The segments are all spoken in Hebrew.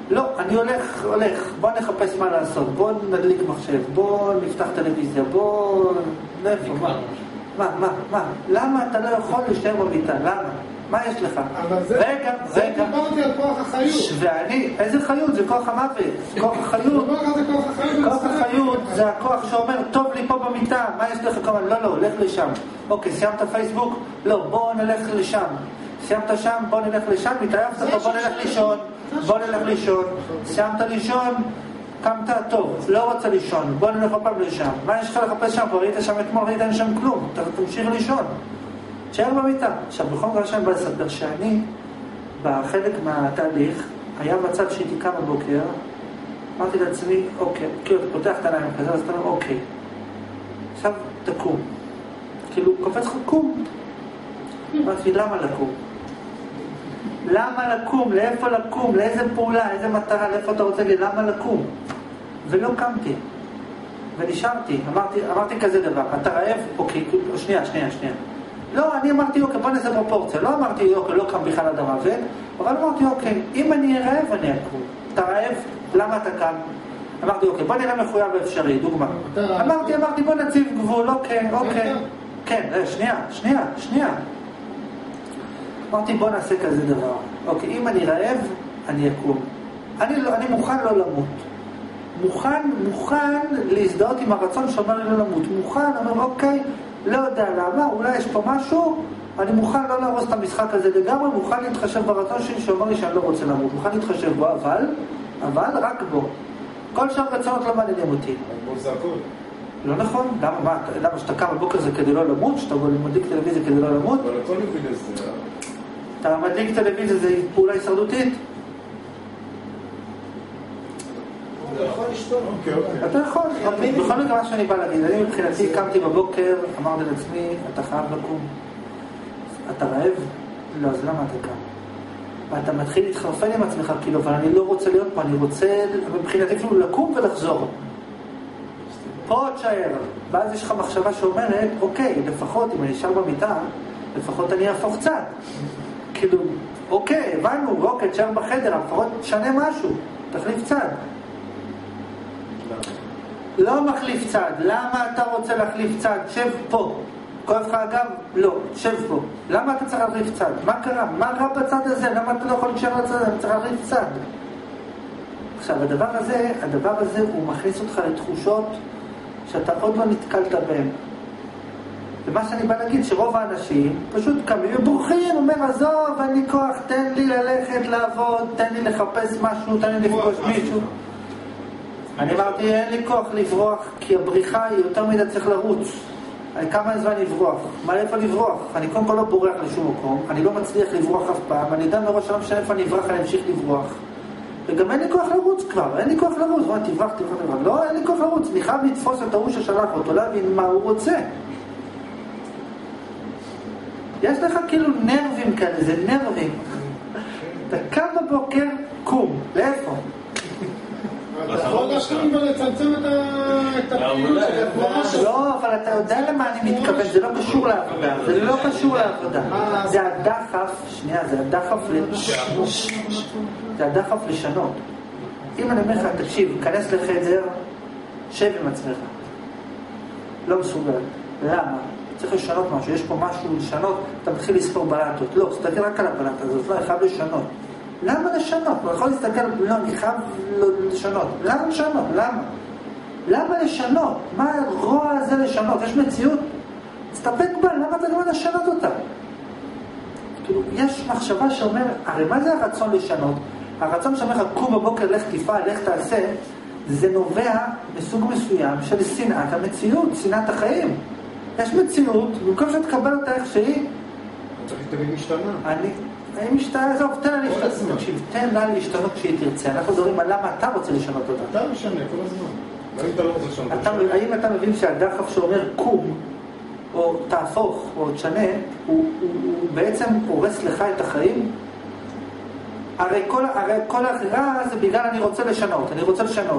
לא, אני הולך, בוא נחפש מה לעשות, בוא נדליק מחשב, בוא נפתח טלוויזיה, בוא... איפה, מה? למה אתה לא יכול להישאר במיטה? למה? מה יש לך? רגע. זה דיברתי על כוח החיות. ואני, איזה חיות? זה כוח המוות. כוח החיות זה הכוח שאומר, טוב לי פה במיטה, מה יש לך? לא, לך לשם. אוקיי, סיימת פייסבוק? לא, בוא נלך לשם. סיימת שם? בוא נלך לשם. מתעייפת פה? בוא נלך לישון. סיימת לישון? קמת טוב, לא רוצה לישון, בוא נלך פעם לשם. מה יש לך לחפש שם? כבר ראית שם אתמול, ראית אין שם כלום, תמשיך לישון. תשאר במיטה. עכשיו, בכל מקרה שם בא לספר שאני, בחלק מהתהליך, היה מצב שהייתי קם בבוקר, אמרתי לעצמי, אוקיי, כאילו, פותח את העיניים כזה, אז אתה אומר, אוקיי, עכשיו תקום. כאילו, קופץ לך, קום. אמרתי, למה לקום? למה לקום? לאיפה לקום? לאיזה פעולה? איזה מטרה? לאיפה אתה רוצה להגיד? למה לקום? ולא קמתי. ונשארתי. אמרתי כזה דבר. אתה רעב? אוקיי, שנייה. לא, אני אמרתי, אוקיי, בוא נעשה פרופורציה. לא אמרתי, אוקיי, לא קם בכלל אדם עבד. אבל אמרתי, אוקיי, אם אני אהיה רעב, אני אקום. אתה רעב? למה אתה קם? אמרתי, אוקיי, בוא נראה מחויב ואפשרי. דוגמה. אמרתי, בוא נציב גבול. אוקיי. כן, שנייה. אמרתי, בוא נעשה כזה דבר. אוקיי, אם אני רעב, אני אקום. אני מוכן לא למות. מוכן להזדהות עם הרצון שאומר לי לא למות. מוכן, אומר, אוקיי, לא יודע למה, אולי יש פה משהו, אני מוכן לא להרוס את המשחק הזה לגמרי, מוכן להתחשב ברצון שלי שאומר לי שאני לא רוצה למות. מוכן להתחשב בו, אבל רק בו. כל שאר רצונות לא מעניינים אותי. אבל זה הכל. לא נכון? למה שאתה קם בבוקר זה כדי לא למות? שאתה מדליק טלוויזיה כדי לא למות? אבל הכל מבין לזה. אתה מדליק טלוויזיה, זה פעולה הישרדותית? אתה יכול לשתות. אתה יכול. בכל מקרה מה שאני בא להגיד, אני מבחינתי קמתי בבוקר, אמרתי לעצמי, אתה חייב לקום. אתה רעב? לא, אז למה אתה קם? ואתה מתחיל להתחרפן עם עצמך, כאילו, אבל אני לא רוצה להיות פה, אני רוצה מבחינתי אפילו לקום ולחזור. פה תשאר. ואז יש לך מחשבה שאומרת, אוקיי, לפחות אם אני אשאר במיטה, לפחות אני אהפוך צד. כאילו, אוקיי, הבנו, אוקיי, תשאר בחדר, לפחות תשנה משהו, תחליף צד. לא מחליף צד. למה אתה רוצה להחליף צד? שב פה. כואב לך אגב? לא, שב פה. למה אתה צריך להחליף צד? מה קרה? מה רע בצד הזה? למה אתה לא יכול להישאר לצד? אתה צריך להחליף צד. עכשיו, הדבר הזה הוא מכניס אותך לתחושות שאתה עוד לא נתקלת בהן. ומה שאני בא להגיד, שרוב האנשים פשוט קמים ובורחים, אומר, עזוב, אני כוח, תן לי ללכת לעבוד, תן לי לחפש משהו, תן לי לפגוש מישהו. אני אמרתי, אין לי כוח לברוח, כי הבריחה היא יותר מדי צריך לרוץ. כמה זמן לברוח? מה איפה לברוח? אני קודם כל לא בורח לשום מקום, אני לא מצליח לברוח אף פעם, אני יודע מראש שלא משנה איפה אני אברח, אני אמשיך לברוח. וגם אין לי כוח לרוץ כבר, אין לי כוח לרוץ. תברח. לא, אין לי כוח לרוץ. אני חייב לתפוס את ההוא ששלח אותו, להבין מה הוא רוצה. יש לך כאילו נרבים כאלה, זה נרבים. אתה קם בבוקר, קום. לאיפה? אתה יכול להשלים ולצמצם את הפעילות של... לא, אבל אתה יודע למה אני מתכוון, זה לא קשור לעבודה. זה לא קשור לעבודה. זה הדחף, שנייה, זה הדחף לשנות. אם אני אומר לך, תקשיב, כנס לחדר, שב עם עצמך. לא מסוגל. למה? צריך לשנות משהו, יש פה משהו לשנות, אתה מתחיל לספור בלטות. לא, תסתכל רק על הבלטה הזאת, לא, אני חייב לשנות. למה לשנות? אני יכול להסתכל, לא, אני חייב לשנות. למה לשנות? למה לשנות? מה הרוע הזה לשנות? יש מציאות? תסתפק בה, למה אתה לא לשנות אותה? כאילו, יש מחשבה שאומר, הרי מה זה הרצון לשנות? הרצון שאומר לך, קום בבוקר, לך תפעל, לך תעשה, זה נובע מסוג מסוים של שנאת המציאות, שנאת החיים. יש מציאות, במקום שתקבל אותה איך שהיא, צריך תמיד משתנה. אני משתנה, עזוב, תן לה להשתנות. תקשיב, תן לה להשתנות כשהיא תרצה. אנחנו מדברים על למה אתה רוצה לשנות אותה. אתה משנה כל הזמן. האם אתה לא רוצה לשנות? האם אתה מבין שהדחף שאומר קום, או תהפוך, או תשנה, הוא בעצם הורס לך את החיים? הרי כל הרע זה בגלל אני רוצה לשנות. זאת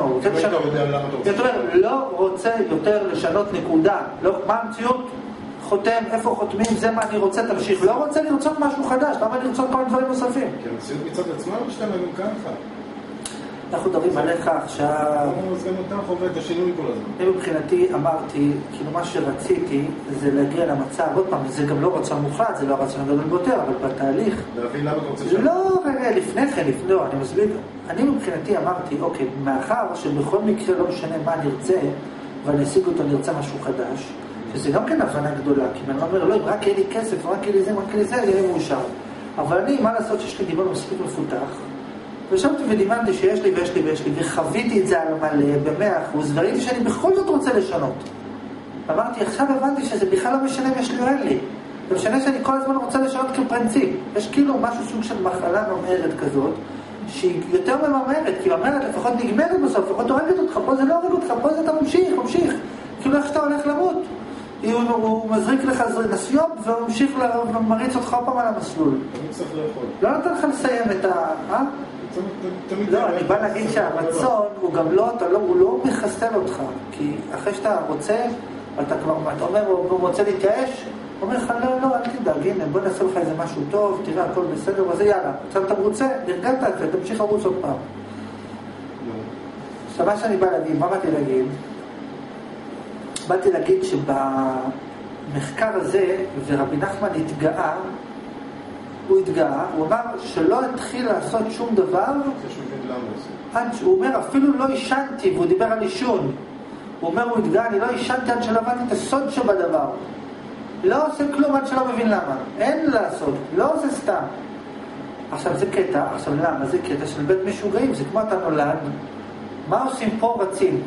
אומרת, לא רוצה יותר לשנות נקודה. מה המציאות? חותם, איפה חותמים, זה מה אני רוצה, תמשיך. לא רוצה לרצות משהו חדש, למה לרצות כל דברים נוספים? כי המציאות מצד עצמה משתנה גם ככה. אנחנו מדברים עליך עכשיו. אז גם אותך עובד את השינוי כל הזמן. אני מבחינתי אמרתי, כאילו מה שרציתי זה להגיע למצב, עוד פעם, זה גם לא רצון מוחלט, זה לא רצון הגדול ביותר, אבל בתהליך... להבין למה אתה רוצה שם? לא, רגע, לפני כן, לא, אני מסביר. אני מבחינתי אמרתי, אוקיי, מאחר שבכל מקרה לא משנה מה נרצה, ואני אשיג אותו, נרצה משהו חדש, שזה גם כן הבנה גדולה, כי אני אומר, לא, אם רק יהיה לי כסף, רק יהיה לי זה, רק יהיה לי זה, יהיה לי מאושר. אבל אני, מה לעשות שיש לי דיבור מספיק מפותח, ושבתי ודימנתי שיש לי ויש לי ויש לי, וחוויתי את זה על מלא, ב100%, וראיתי שאני בכל זאת רוצה לשנות. אמרתי, עכשיו הבנתי שזה בכלל לא משנה אם יש לי או אין לי. זה משנה שאני כל הזמן רוצה לשנות כפרינציפ. יש כאילו משהו סוג של מחלה ממהרת כזאת, שהיא יותר ממהרת, כי ממהרת לפחות נגמרת בסוף, לפחות הורגת אותך, פה זה לא הורג אותך, פה זה אתה ממשיך. כאילו איך שאתה הולך למות. הוא מזריק לך נסיוב, והוא ממשיך ומריץ אותך פעם על המסלול. אני צריך לאכול. לא נותן לך לסיים את ה... לא, אני בא להגיד שהרצון הוא גם לא, הוא לא מחסל אותך, כי אחרי שאתה רוצה, אתה אומר, הוא רוצה להתייאש, הוא אומר לך, לא, אל תדאג, הנה, בוא נעשה לך איזה משהו טוב, תראה, הכל בסדר, וזה יאללה, עכשיו אתה רוצה, נרגעת את זה, תמשיך לרוץ עוד פעם. עכשיו, מה שאני בא להגיד, מה באתי להגיד? באתי להגיד שבמחקר הזה, ורבי נחמן הוא אמר שלא התחיל לעשות שום דבר, הוא אומר אפילו לא ישנתי, והוא דיבר על אישון, הוא אומר הוא התגאה, אני לא ישנתי עד שלמדתי את הסוד שבדבר, לא עושה כלום עד שלא מבין למה, אין לעשות, לא עושה סתם. עכשיו זה קטע, עכשיו למה? זה קטע של בית משוגעים, זה כמו אתה נולד, מה עושים פה? רצים,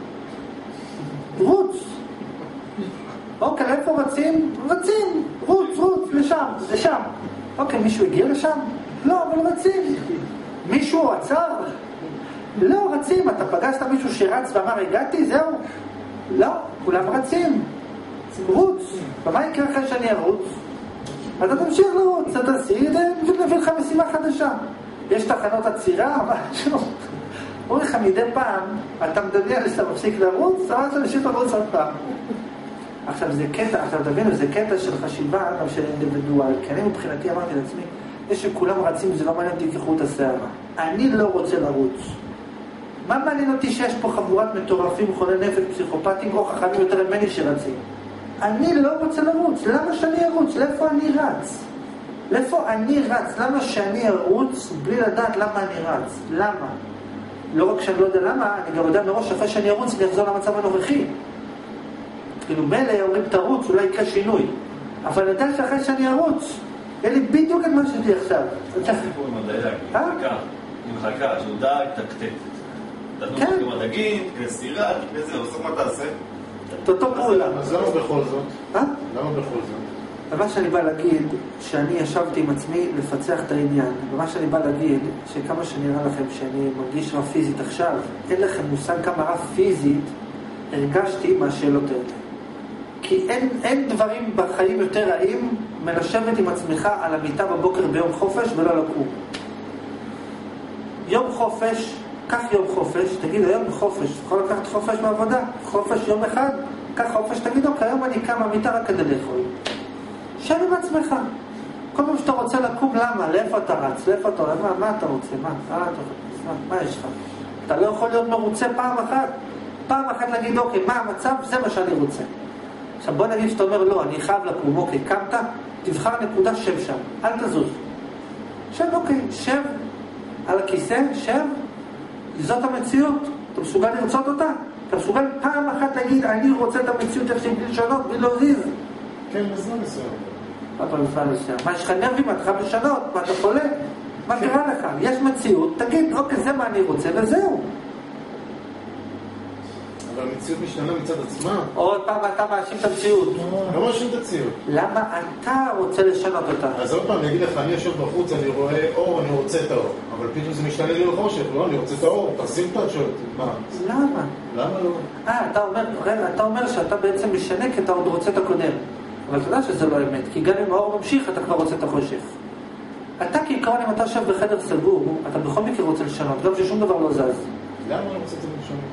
רוץ. אוקיי, איפה רצים? רוץ, לשם. אוקיי, מישהו הגיע לשם? לא, אבל רצים. מישהו עצר? לא, רצים. אתה פגשת מישהו שרץ ואמר, הגעתי, זהו? לא, כולם רצים. רוץ. ומה יקרה אחרי שאני ארוץ? אתה תמשיך לרוץ, אתה נביא לך משימה חדשה. יש תחנות עצירה, משהו. אומרים לך מדי פעם, אתה מדמיין שאתה מפסיק לרוץ, אבל אתה נמשיך לרוץ עוד פעם. עכשיו זה קטע, עכשיו תבינו, זה קטע של חשיבה, גם של אינדיבידואל, כי אני מבחינתי אמרתי לעצמי, יש שכולם רצים, זה לא מעניין אותי כחוט השערה. אני לא רוצה לרוץ. מה מעניין אותי שיש פה חבורת מטורפים, חולי נפש, פסיכופטים, או חכמים יותר ממני שרצים? אני לא רוצה לרוץ, למה שאני ארוץ? לאיפה אני רץ? למה שאני ארוץ בלי לדעת למה אני רץ? למה? לא רק שאני לא יודע למה, אני גם יודע מראש אחרי שאני ארוץ, אני אחזור למצב הנוכחי. כאילו מלא אומרים תרוץ, אולי יקרה שינוי. אבל אני יודע שאחרי שאני ארוץ, יהיה לי בדיוק את מה שלי עכשיו. זה סיפור עם הדייג, עם חכה, שהוא דייג תקתת. תדעו עם הדגים, כסירה, כזה, בסוף מה תעשה? את אותו פעולה. אז למה בכל זאת? למה בכל זאת? ומה שאני בא להגיד, שאני ישבתי עם עצמי לפצח את העניין, ומה שאני בא להגיד, שכמה שנראה לכם שאני מרגיש רע פיזית עכשיו, אין לכם מושג כמה רע פיזית הרגשתי מהשאלות האלה. כי אין דברים בחיים יותר רעים מלשבת עם עצמך על המיטה בבוקר ביום חופש ולא לקום. יום חופש, קח יום חופש, תגיד היום חופש, יכול לקחת חופש מעבודה, חופש יום אחד, קח חופש, תגיד אוקיי, היום אני קם המיטה רק כדי לאכול. שב עם עצמך. כל פעם שאתה רוצה לקום, למה? לאיפה אתה רץ? לאיפה אתה רץ? מה אתה רוצה? מה יש לך? אתה לא יכול להיות מרוצה פעם אחת להגיד, אוקיי, מה המצב? זה מה שאני רוצה. עכשיו בוא נגיד שאתה אומר, לא, אני חייב לקום, אוקיי, קמת, תבחר נקודה, שב שם, אל תזוז. שב, אוקיי, שב על הכיסא, שב, זאת המציאות, אתה מסוגל לרצות אותה? אתה מסוגל פעם אחת להגיד, אני רוצה את המציאות איך שהיא בלי לשנות, בלי להזיז? כן, בזמן מסוים. מה, יש לך נרבים, אתה חייב לשנות, מה אתה חולה? מה קרה לך? יש מציאות, תגיד, אוקיי, זה מה אני רוצה, וזהו. אבל המציאות משתנה מצד עצמה. עוד פעם אתה מאשים את המציאות. לא מאשים את המציאות. למה אתה רוצה לשנות אותה? אז עוד פעם, אני אגיד לך, אני יושב בחוץ, אני רואה אור, אני רוצה את האור. אבל פתאום זה משתנה לי לחושך, לא, אני רוצה את האור, תשים את השעות. מה? למה? למה לא? אתה אומר שאתה בעצם משנה כי אתה עוד רוצה את הקודם. אבל אתה יודע שזה לא אמת, כי גם אם האור ממשיך, אתה כבר רוצה את החושך. אתה כעיקרון, אם אתה יושב בחדר סגור, אתה בכל מקרה רוצה לשנות, גם ששום דבר לא זז. למה אני רוצה את זה לשנות?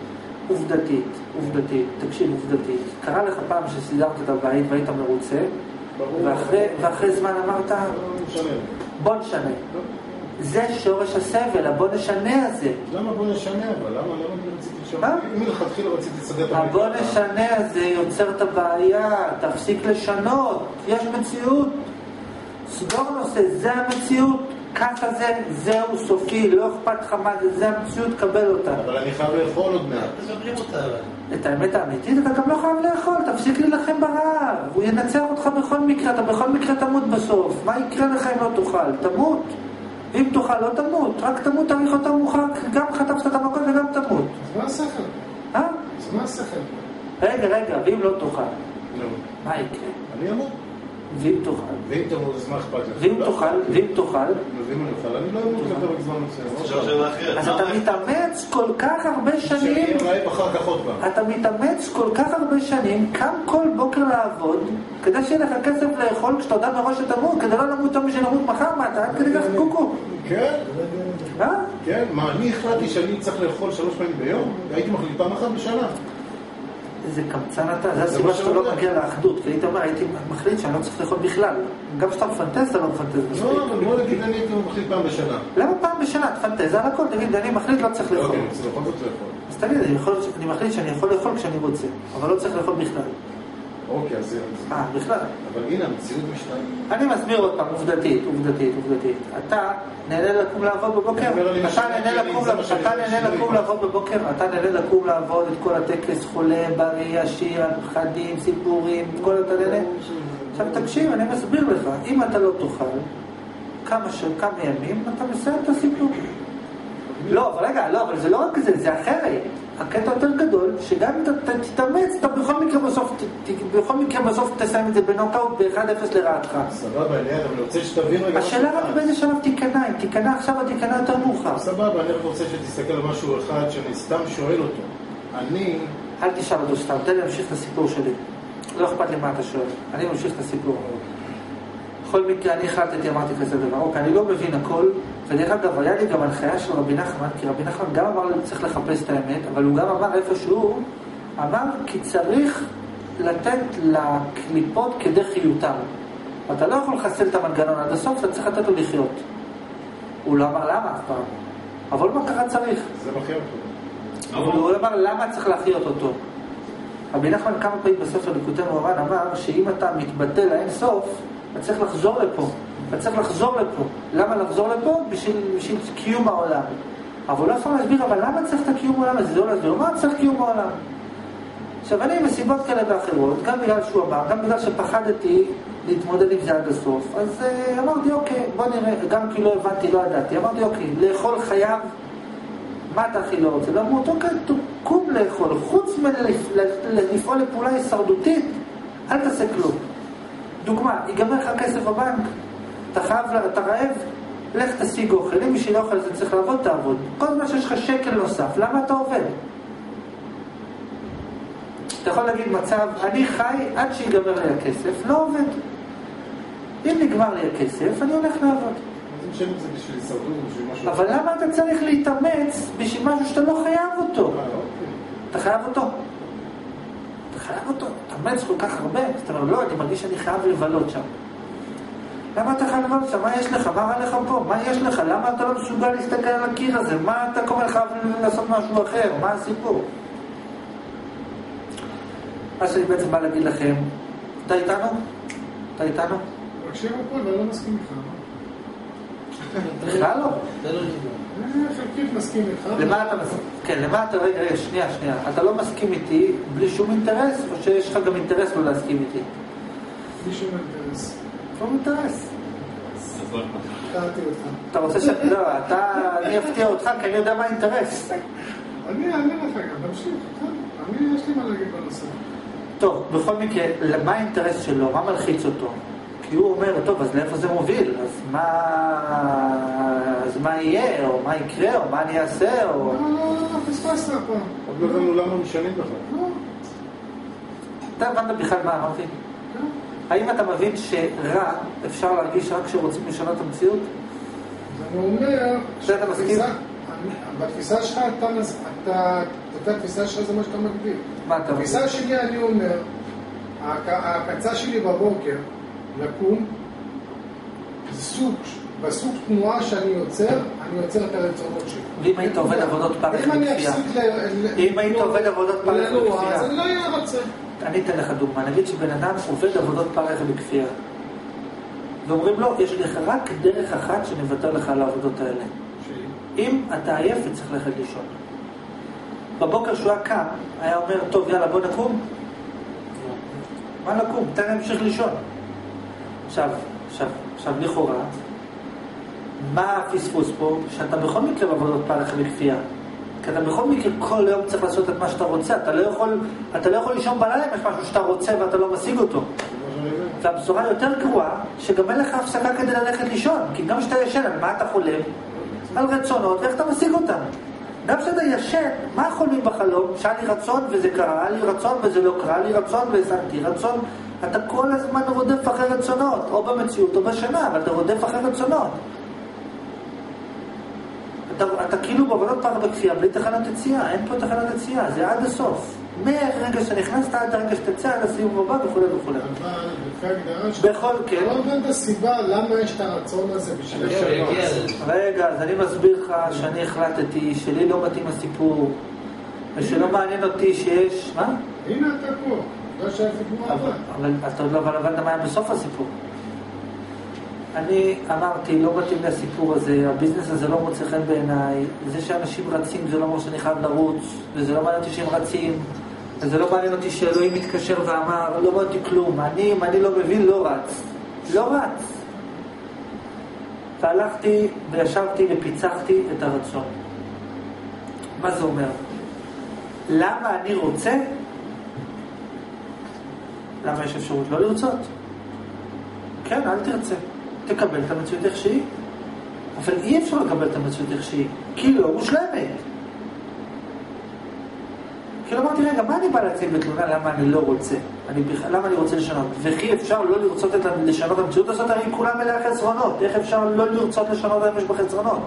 עובדתית, תקשיב עובדתית. קרה לך פעם שסידרת את הבית והיית מרוצה, ואחרי זמן אמרת, בוא נשנה. זה שורש הסבל, הבוא נשנה הזה. למה בוא נשנה אבל? למה אני רציתי לשנות? אם מלכתחילה רציתי לסדר את הבית. הבוא נשנה הזה יוצר את הבעיה, תפסיק לשנות, יש מציאות. סגור נושא, זה המציאות, ככה זהו סופי, לא אכפת לך מה זה המציאות, קבל אותה. אבל אני חייב לאכול עוד מעט. תקבלים אותה. את האמת האמיתית אתה גם לא חייב לאכול, תפסיק להילחם ברעב, הוא ינצח אותך בכל מקרה, אתה בכל מקרה תמות בסוף. מה יקרה לך אם לא תאכל? תמות. אם תאכל לא תמות, רק תמות תאריך אותה מוכר, גם חטפת את המכות וגם תמות. אז מה השכל? אז מה השכל? רגע, ואם לא תאכל? לא. מה יקרה? אני אמור. ואם תאכל? ואם תמות, אז מה אכפת לך? ואם תאכל? ואם אני אוכל, אני לא אמור לפרק זמן מסוים. אז אתה מתאמץ כל כך הרבה שנים, שאני רעב אחר כך עוד פעם. אתה מתאמץ כל כך הרבה שנים, קם כל בוקר לעבוד, כדי שיהיה לך כסף לאכול, כשאתה יודע מראש שתמות, כדי לא למות תמיד שנמות מחר, מה אתה עד כדי כך קוקו? כן? מה? כן, מה, אני החלטתי שאני צריך לאכול 3 פעמים ביום? הייתי מחליט פעם אחת בשנה. איזה קמצן אתה, זה הסיבה שאתה לא מגיע לאחדות, כי היית אומר, הייתי מחליט שאני לא צריך לאכול בכלל. גם כשאתה מפנטז, אתה לא מפנטז מספיק. לא, אבל בוא נגיד, אני הייתי מחליט פעם בשנה. למה פעם בשנה? תפנטז על הכל, תגיד, אני מחליט, לא צריך לאכול. אוקיי, זה בכל זאת לאכול. אז תגיד, אני מחליט שאני יכול לאכול כשאני רוצה, אבל לא צריך לאכול בכלל. אוקיי, אז זה... בכלל. אבל הנה, המציאות משתנה. אני מסביר עוד פעם, עובדתית. אתה נהנה לקום לעבוד בבוקר? אתה נהנה לקום לעבוד את כל הטקס, חולה, בריא, עשיר, פחדים, סיפורים, כל אתה נהנה? עכשיו תקשיב, אני מסביר לך, אם אתה לא תאכל, כמה ימים, אתה מסיים את הסיפור. לא, אבל רגע, אבל זה לא רק זה, זה אחרת. הקטע יותר גדול, שגם אם אתה תתאמץ, אתה בכל מקרה בסוף תסיים את זה בנוקאוט ב-1-0 לרעתך. סבבה, אני רוצה שתבין רגע... השאלה רק באיזה שלב תיכנע, אם תיכנע עכשיו או תיכנע יותר מאוחר. סבבה, אני רוצה שתסתכל על משהו אחד שאני סתם שואל אותו. אל תשאל אותו סתם, תן לי להמשיך את הסיפור שלי. לא אכפת לי מה אתה שואל, אני ממשיך את הסיפור. בכל מקרה, אני החלטתי, אמרתי כזה דבר, אוקיי, אני לא מבין הכל, ודרך אגב, היה לי גם הנחיה של רבי נחמן, כי רבי נחמן גם אמר לי צריך לחפש את האמת, אבל הוא גם אמר איפשהו, אמר כי צריך לתת לקליפות כדי חיותם. אתה לא יכול לחסל את המנגנון עד הסוף, אתה צריך לתת לו לחיות. הוא לא אמר למה אף פעם, אבל מה ככה צריך? זה מחיה אותו. הוא אמר למה צריך להחיות אותו. רבי נחמן כמה פעמים בספר ליקוטי מוהר"ן אמר שאם אתה מתבטא לאין סוף, אתה צריך לחזור לפה. למה לחזור לפה? בשביל קיום העולם. אבל לא יכול להסביר, אבל למה צריך את הקיום העולם הזה? זה לא להסביר, מה צריך קיום העולם? עכשיו אני מסיבות כאלה ואחרות, גם בגלל שהוא אמר, גם בגלל שפחדתי להתמודד עם זה עד הסוף, אז אמרתי אוקיי, בוא נראה, גם כי לא הבנתי, לא ידעתי, אמרתי אוקיי, לאכול חייב, מה אתה הכי לא רוצה? לא אמרו, אוקיי, תקום לאכול, חוץ מלפעול לפעולה הישרדותית, אל תעשה כלום. דוגמה, ייגמר לך כסף בבנק, אתה רעב, לך תשיג אוכל, אם בשביל אוכל זה צריך לעבוד, תעבוד. כל זמן שיש לך שקל נוסף, למה אתה עובד? אתה יכול להגיד מצב, אני חי עד שיגמר לי הכסף, לא עובד. אם נגמר לי הכסף, אני הולך לעבוד. אז משלם את זה בשביל הישרדות, בשביל משהו... אבל למה אתה צריך להתאמץ בשביל משהו שאתה לא חייב אותו? אתה חייב אותו, תאמץ כל כך הרבה, אז אתה אומר, לא, אני מרגיש שאני חייב לבלות שם. למה אתה חייב לבלות שם? מה יש לך? מה רע לך פה? מה יש לך? למה אתה לא מסוגל להסתכל על הקיר הזה? מה אתה קורא לך לעשות משהו אחר? מה הסיפור? מה שאני בעצם בא להגיד לכם, אתה איתנו? מקשיב הכל, אבל לא מסכים איתך. בכלל לא. חלקית מסכים איתך. למה אתה מסכים? כן, למה אתה... רגע, שנייה. אתה לא מסכים איתי בלי שום אינטרס, או שיש לך גם אינטרס לא להסכים איתי? בלי שום אינטרס. שום אינטרס. קראתי אותך. אתה רוצה ש... לא, אני אפתיע אותך, כי אני יודע מה האינטרס. אני אענה לך גם, תמשיך. יש לי מה להגיד בנושא. טוב, בכל מקרה, מה האינטרס שלו? מה מלחיץ אותו? כי הוא אומר, טוב, אז לאיפה זה מוביל? אז מה יהיה? או מה יקרה? או מה אני אעשה? או... פספסת פה. עוד לא הבנו למה משנים בכלל. אתה הבנת בכלל מה אמרתי? האם אתה מבין שרע אפשר להרגיש רק כשרוצים לשנות את המציאות? אני אומר... זה אתה מסכים? בתפיסה שלך, התפיסה שלך זה מה שאתה מגדיר. מה אתה מגדיר? בתפיסה שלי אני אומר, הקצה שלי בבוקר, לקום, בסוג תנועה שאני יוצר את הרצונות שלי. ואם היית עובד עבודות פרך בכפייה? אם היית עובד עבודות פרך בכפייה? אז אני לא אהיה רוצה. אני אתן לך דוגמה, נגיד שבן אדם עובד עבודות פרך בכפייה. ואומרים לו, יש לך רק דרך אחת שנוותר לך על העבודות האלה. אם אתה עייף וצריך ללכת לישון. בבוקר שהוא היה קם, היה אומר, טוב, יאללה, בוא נקום. מה נקום? תן להמשיך לישון. עכשיו, לכאורה, מה הפספוס פה? שאתה בכל מקרה בעבודות פרך בכפייה. כי אתה בכל מקרה כל יום צריך לעשות את מה שאתה רוצה. אתה לא יכול לישון בלילה אם יש משהו שאתה רוצה ואתה לא משיג אותו. והבשורה יותר גרועה, שגם אין לך הפסקה כדי ללכת לישון. כי גם כשאתה ישן, על מה אתה חולם? על רצונות, ואיך אתה משיג אותם. גם כשאתה ישן, מה חולמים בחלום? שהיה לי רצון וזה קרה, היה לי רצון וזה לא קרה, היה לי רצון והשגתי רצון. אתה כל הזמן רודף אחרי רצונות, או במציאות או בשינה, אבל אתה רודף אחרי רצונות. אתה כאילו בעבודות פרך בכפייה, בלי תחנת יציאה, אין פה תחנת יציאה, זה עד הסוף. מהרגע שנכנסת עד הרגע שתצא, עד הסיום הבא וכו' וכו'. אבל לפי הגדרה שלך, אתה לא מבין את הסיבה למה יש את הרצון הזה בשביל לשנות. רגע, אז אני מסביר לך שאני החלטתי שלי לא מתאים הסיפור, ושלא מעניין אותי שיש... מה? הנה אתה פה, לא שאף כמו עבד. אבל אתה עוד לא הבנת מה היה בסוף הסיפור. אני אמרתי, לא מתאים לי הסיפור הזה, הביזנס הזה לא מוצא חן בעיניי, זה שאנשים רצים זה לא אומר שאני חייב לרוץ, וזה לא מעניין אותי שהם רצים, וזה לא מעניין אותי שאלוהים מתקשר ואמר, לא מעניין אותי כלום, אם אני לא מבין, לא רץ. לא רץ. והלכתי וישבתי ופיצחתי את הרצון. מה זה אומר? למה אני רוצה? למה יש אפשרות לא לרצות? כן, אל תרצה. תקבל את המציאות איך שהיא. אבל אי אפשר לקבל את המציאות איך שהיא, כי לא מושלמת. כאילו אמרתי, רגע, מה אני בא להציג בתלונה? למה אני לא רוצה? למה אני רוצה לשנות? וכי אפשר לא לרצות לשנות המציאות הזאת? הרי כולם מלאה חסרונות. איך אפשר לא לרצות לשנות אם יש בחסרונות?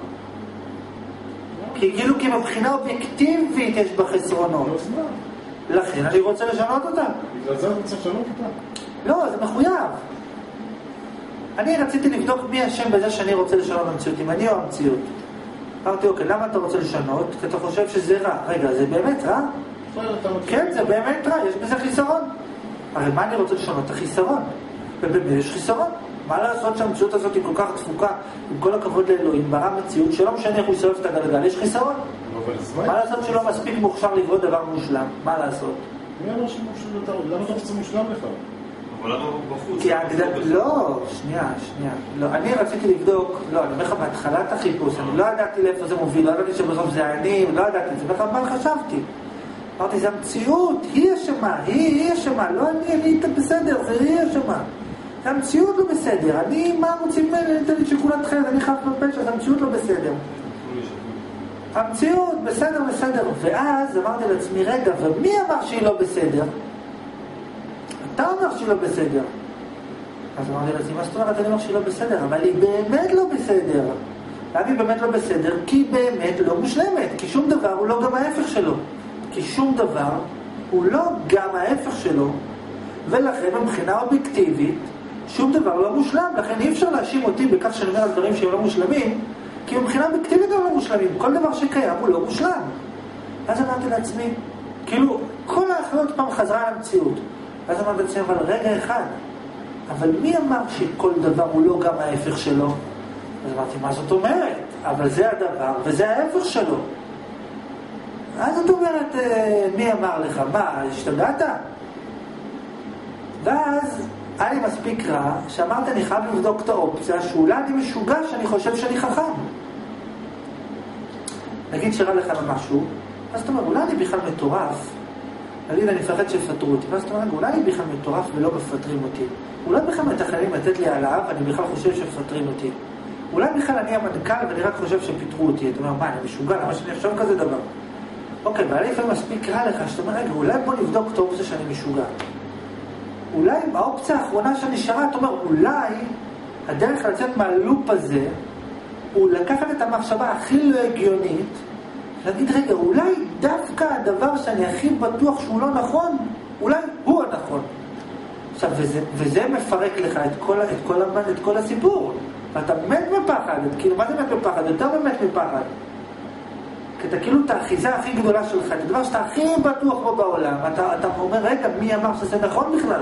כי כאילו כי מבחינה אובייקטיבית יש בחסרונות. לכן אני רוצה לשנות אותה. בגלל זה אני צריך לשנות אותה? לא, זה מחויב. אני רציתי לבדוק מי השם בזה שאני רוצה לשנות המציאות, אם אני או המציאות. אמרתי, אוקיי, למה אתה רוצה לשנות? כי אתה חושב שזה רע. רגע, זה באמת רע? כן, זה באמת רע, יש בזה חיסרון. הרי מה אני רוצה לשנות? את החיסרון. ובאמת יש חיסרון. מה לעשות שהמציאות הזאת היא כל כך דפוקה, עם כל הכבוד לאלוהים, ברא מציאות שלא משנה איך הוא יסובב את הגלגל, יש חיסרון. מה לעשות שלא מספיק מוכשר לברוא דבר מושלם? מה לעשות? מי אמר שמושלם יותר? למה אתה רוצה מושלם לך? אבל למה הוא בחוץ? לא, שנייה. לא, אני רציתי לבדוק, לא, אני אומר לך בהתחלת החיפוש, אני לא ידעתי לאיפה זה מוביל, לא ידעתי שבסוף זה אני, לא ידעתי את זה, בכלל חשבתי. אמרתי, זה המציאות, היא אשמה, היא אשמה, לא אני איתה בסדר, היא אשמה. זה המציאות לא בסדר, מה רוצים ממני, נתן לי שכולת חלד, אני חייב בפשע, זה המציאות לא בסדר. המציאות, בסדר. ואז אמרתי לעצמי, רגע, ומי אמר שהיא לא בסדר? אתה אומר שהיא לא בסדר. אז אמרתי לעצמי, מה זאת אומרת, אני אומר שהיא לא בסדר, אבל היא באמת לא בסדר. למה היא באמת לא בסדר? כי היא באמת לא מושלמת, כי שום דבר הוא לא גם ההפך שלו. כי שום דבר הוא לא גם ההפך שלו, ולכן מבחינה אובייקטיבית, שום דבר לא מושלם. לכן אי אפשר להאשים אותי בכך שאני אומר על דברים שהם לא מושלמים, כי מבחינה אובייקטיבית הם לא מושלמים. כל דבר שקיים הוא לא מושלם. אז אמרתי לעצמי, כאילו, כל האחריות פעם חזרה על המציאות. אז אמרתי לעצמי, אבל רגע אחד, אבל מי אמר שכל דבר הוא לא גם ההפך שלו? אז אמרתי, מה זאת אומרת? אבל זה הדבר, וזה ההפך שלו. אז זאת אומרת, מי אמר לך? מה, השתגעת? ואז היה לי מספיק רע, שאמרתי, אני חייב לבדוק את האופציה, שאולי אני משוגע שאני חושב שאני חכם. נגיד שראה לך משהו, אז אתה אומר, אולי אני בכלל מטורף, נגיד, אני מפחד שיפטרו אותי, ואז אתה אומר, אולי אני בכלל מטורף ולא מפטרים אותי. אולי בכלל מתכננים לתת לי העלאה, ואני בכלל חושב שמפטרים אותי. אולי בכלל אני המנכ"ל, ואני רק חושב שפיטרו אותי. אתה אומר, מה, אני משוגע? למה שאני אחשוב כזה דבר? אוקיי, ואולי לפעמים מספיק רע לך, שאתה אומר, רגע, אולי בוא נבדוק את האופציה שאני משוגע. אולי האופציה האחרונה שנשארה, אתה אומר, אולי הדרך לצאת מהלופ הזה, הוא לקחת את המחשבה הכי לא הגיונית, להגיד, רגע, אולי דווקא הדבר שאני הכי בטוח שהוא לא נכון, אולי הוא הנכון. עכשיו, וזה מפרק לך את כל הסיפור. ואתה מת מפחד, כאילו, מה זה מת מפחד? יותר באמת מפחד. כי אתה כאילו את האחיזה הכי גדולה שלך, את הדבר שאתה הכי בטוח בו בעולם, אתה אומר, רגע, מי אמר שזה נכון בכלל?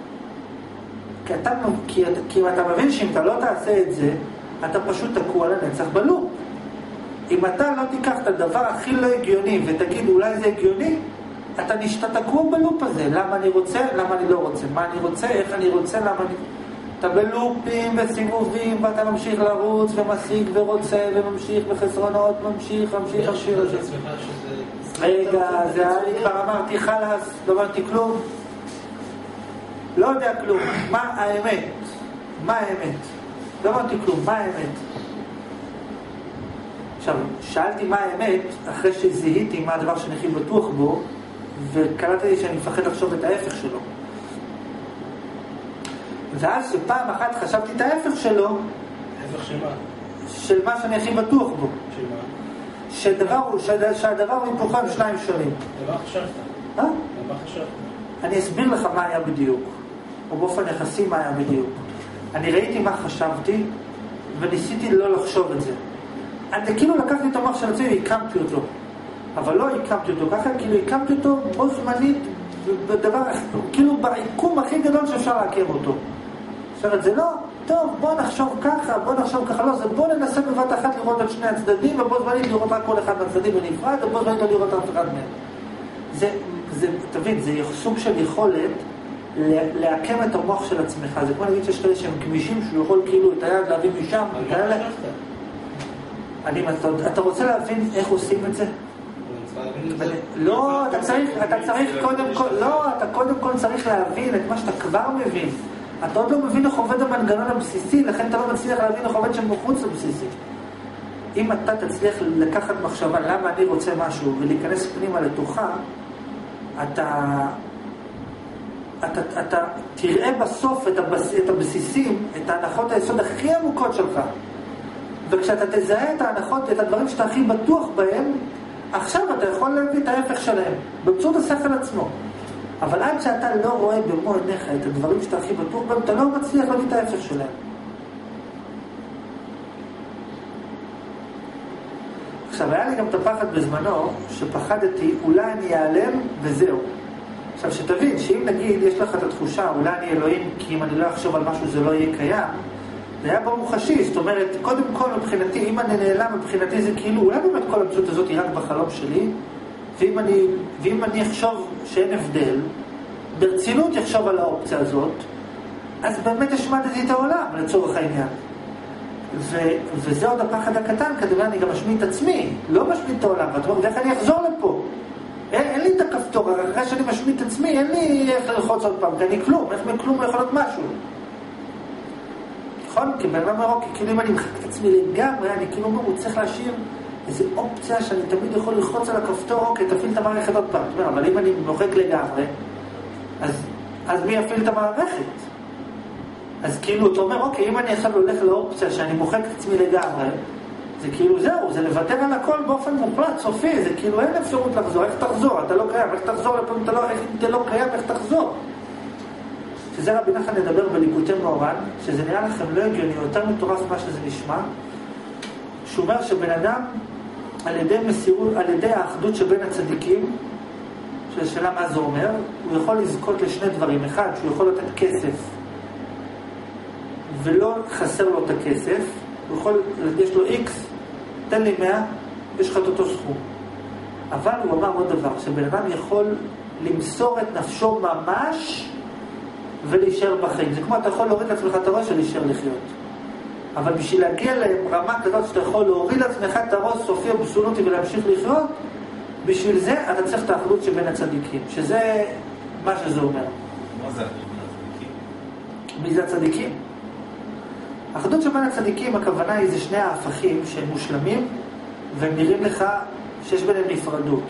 כי אתה מבין שאם אתה לא תעשה את זה, אתה פשוט תקוע לנצח בלופ. אם אתה לא תיקח את הדבר הכי לא הגיוני ותגיד אולי זה הגיוני, אתה תקוע בלופ הזה. למה אני רוצה, למה אני לא רוצה, מה אני רוצה, איך אני רוצה, למה אני... אתה בלופים וסיבובים ואתה ממשיך לרוץ ומשיג ורוצה וממשיך בחסרונות, ממשיך. רגע, זה היה לי כבר אמרתי חלס, לא אמרתי כלום. לא יודע כלום. מה האמת? מה האמת? לא אמרתי כלום, מה האמת? עכשיו, שאלתי מה האמת אחרי שזיהיתי מה הדבר שאני הכי בטוח בו, וקלטתי שאני מפחד לחשוב את ההפך שלו. ואז שפעם אחת חשבתי את ההפך שלו, ההפך של מה? של מה שאני הכי בטוח בו. של מה? שהדבר הוא היפוכם שניים שונים. למה חשבת? מה? למה חשבת? אני אסביר לך מה היה בדיוק, או באופן יחסי מה היה בדיוק. אני ראיתי מה חשבתי, וניסיתי לא לחשוב את זה. אני כאילו לקחתי את המוח של עצמי והקמתי אותו. אבל לא הקמתי אותו ככה, כאילו הקמתי אותו בו זמנית, בדבר, כאילו בעיקום הכי גדול שאפשר להקים אותו. זאת אומרת, זה לא, טוב, בוא נחשוב ככה, לא, זה בוא ננסה בבת אחת לראות את שני הצדדים, ובו זמנית לראות רק כל אחד מהצדדים בנפרד, ובו זמנית לא לראות אף אחד מהם. תבין, זה סוג של יכולת להקם את המוח של עצמך. זה כמו להגיד שיש כאלה שהם גמישים, שהוא יכול כאילו את היד להביא משם. אתה רוצה להבין איך עושים את זה? לא, אתה צריך קודם כל צריך להבין את מה שאתה כבר מבין. אתה עוד לא מבין איך עובד המנגנון הבסיסי, לכן אתה לא מצליח להבין איך עובד שם מחוץ לבסיסי. אם אתה תצליח לקחת מחשבה למה אני רוצה משהו ולהיכנס פנימה לתוכה, אתה תראה בסוף את הבסיסים, את ההנחות היסוד הכי עמוקות שלך. וכשאתה תזהה את ההנחות, את הדברים שאתה הכי בטוח בהם, עכשיו אתה יכול להביא את ההפך שלהם, באמצעות השכל עצמו. אבל עד שאתה לא רואה במו עיניך את הדברים שאתה הכי בטוח בהם, אתה לא מצליח להביא את ההפך שלהם. עכשיו, היה לי גם את הפחד בזמנו, שפחדתי, אולי אני אעלם וזהו. עכשיו, שתבין, שאם נגיד, יש לך את התחושה, אולי אני אלוהים, כי אם אני לא אחשוב על משהו, זה לא יהיה קיים, זה היה בו מוחשי. זאת אומרת, קודם כל, מבחינתי, אם אני נעלם, מבחינתי זה כאילו, אולי באמת כל המציאות הזאת היא רק בחלום שלי, ואם אני אחשוב שאין הבדל, ברצינות יחשוב על האופציה הזאת, אז באמת השמדתי את העולם, לצורך העניין. וזה עוד הפחד הקטן, כדבר אני גם משמיד את עצמי, לא משמיד את העולם, ואתה אומר, דרך אני אחזור לפה. אין לי את הכפתור, אחרי שאני משמיד את עצמי, אין לי איך ללחוץ עוד פעם, כי אני כלום, איך מכלום יכול להיות משהו. נכון? כי בעולם מרוקי, כאילו אם אני מחק את עצמי לגמרי, אני כאילו אומר, הוא צריך להשאיר איזו אופציה שאני תמיד יכול ללחוץ על הכפתור, אוקיי, תפעיל את המערכת עוד פעם. זאת אומרת, אבל אם אני מוחק לגמרי, אז מי יפעיל את המערכת? אז כאילו, אתה אומר, אוקיי, אם אני עכשיו הולך לאופציה שאני מוחק את עצמי לגמרי, זה כאילו זהו, זה לוותר על הכל באופן מוחלט, סופי, זה כאילו אין אפשרות לחזור, איך תחזור? אתה לא קיים, איך תחזור לפה אם אתה לא קיים, איך תחזור? שזה רבי נחמן נדבר בליקוטי מאורן, שזה נראה לכם לא הגיוני, יותר מטורף מה שזה נשמע, שהוא אומר שבן אדם, על ידי מסירות, על ידי האחדות שבין הצדיקים, שהשאלה מה זה אומר, הוא יכול לזכות לשני דברים. אחד, שהוא יכול לתת כסף, ולא חסר לו את הכסף, הוא יכול, יש לו X, תן לי 100, יש לך את אותו סכום. אבל הוא אמר עוד דבר, שבן אדם יכול למסור את נפשו ממש, ולהישאר בחיים. זה כמו אתה יכול להוריד לעצמך את הראש ולהישאר לחיות. אבל בשביל להגיע לרמה כזאת שאתה יכול להוריד לעצמך את הראש סופי אבסולוטי ולהמשיך לחיות, בשביל זה אתה צריך את האחדות שבין הצדיקים, שזה מה שזה אומר. מה זה האחדות בין הצדיקים? מי זה הצדיקים? האחדות שבין הצדיקים, הכוונה היא זה שני ההפכים שהם מושלמים, והם נראים לך שיש ביניהם נפרדות.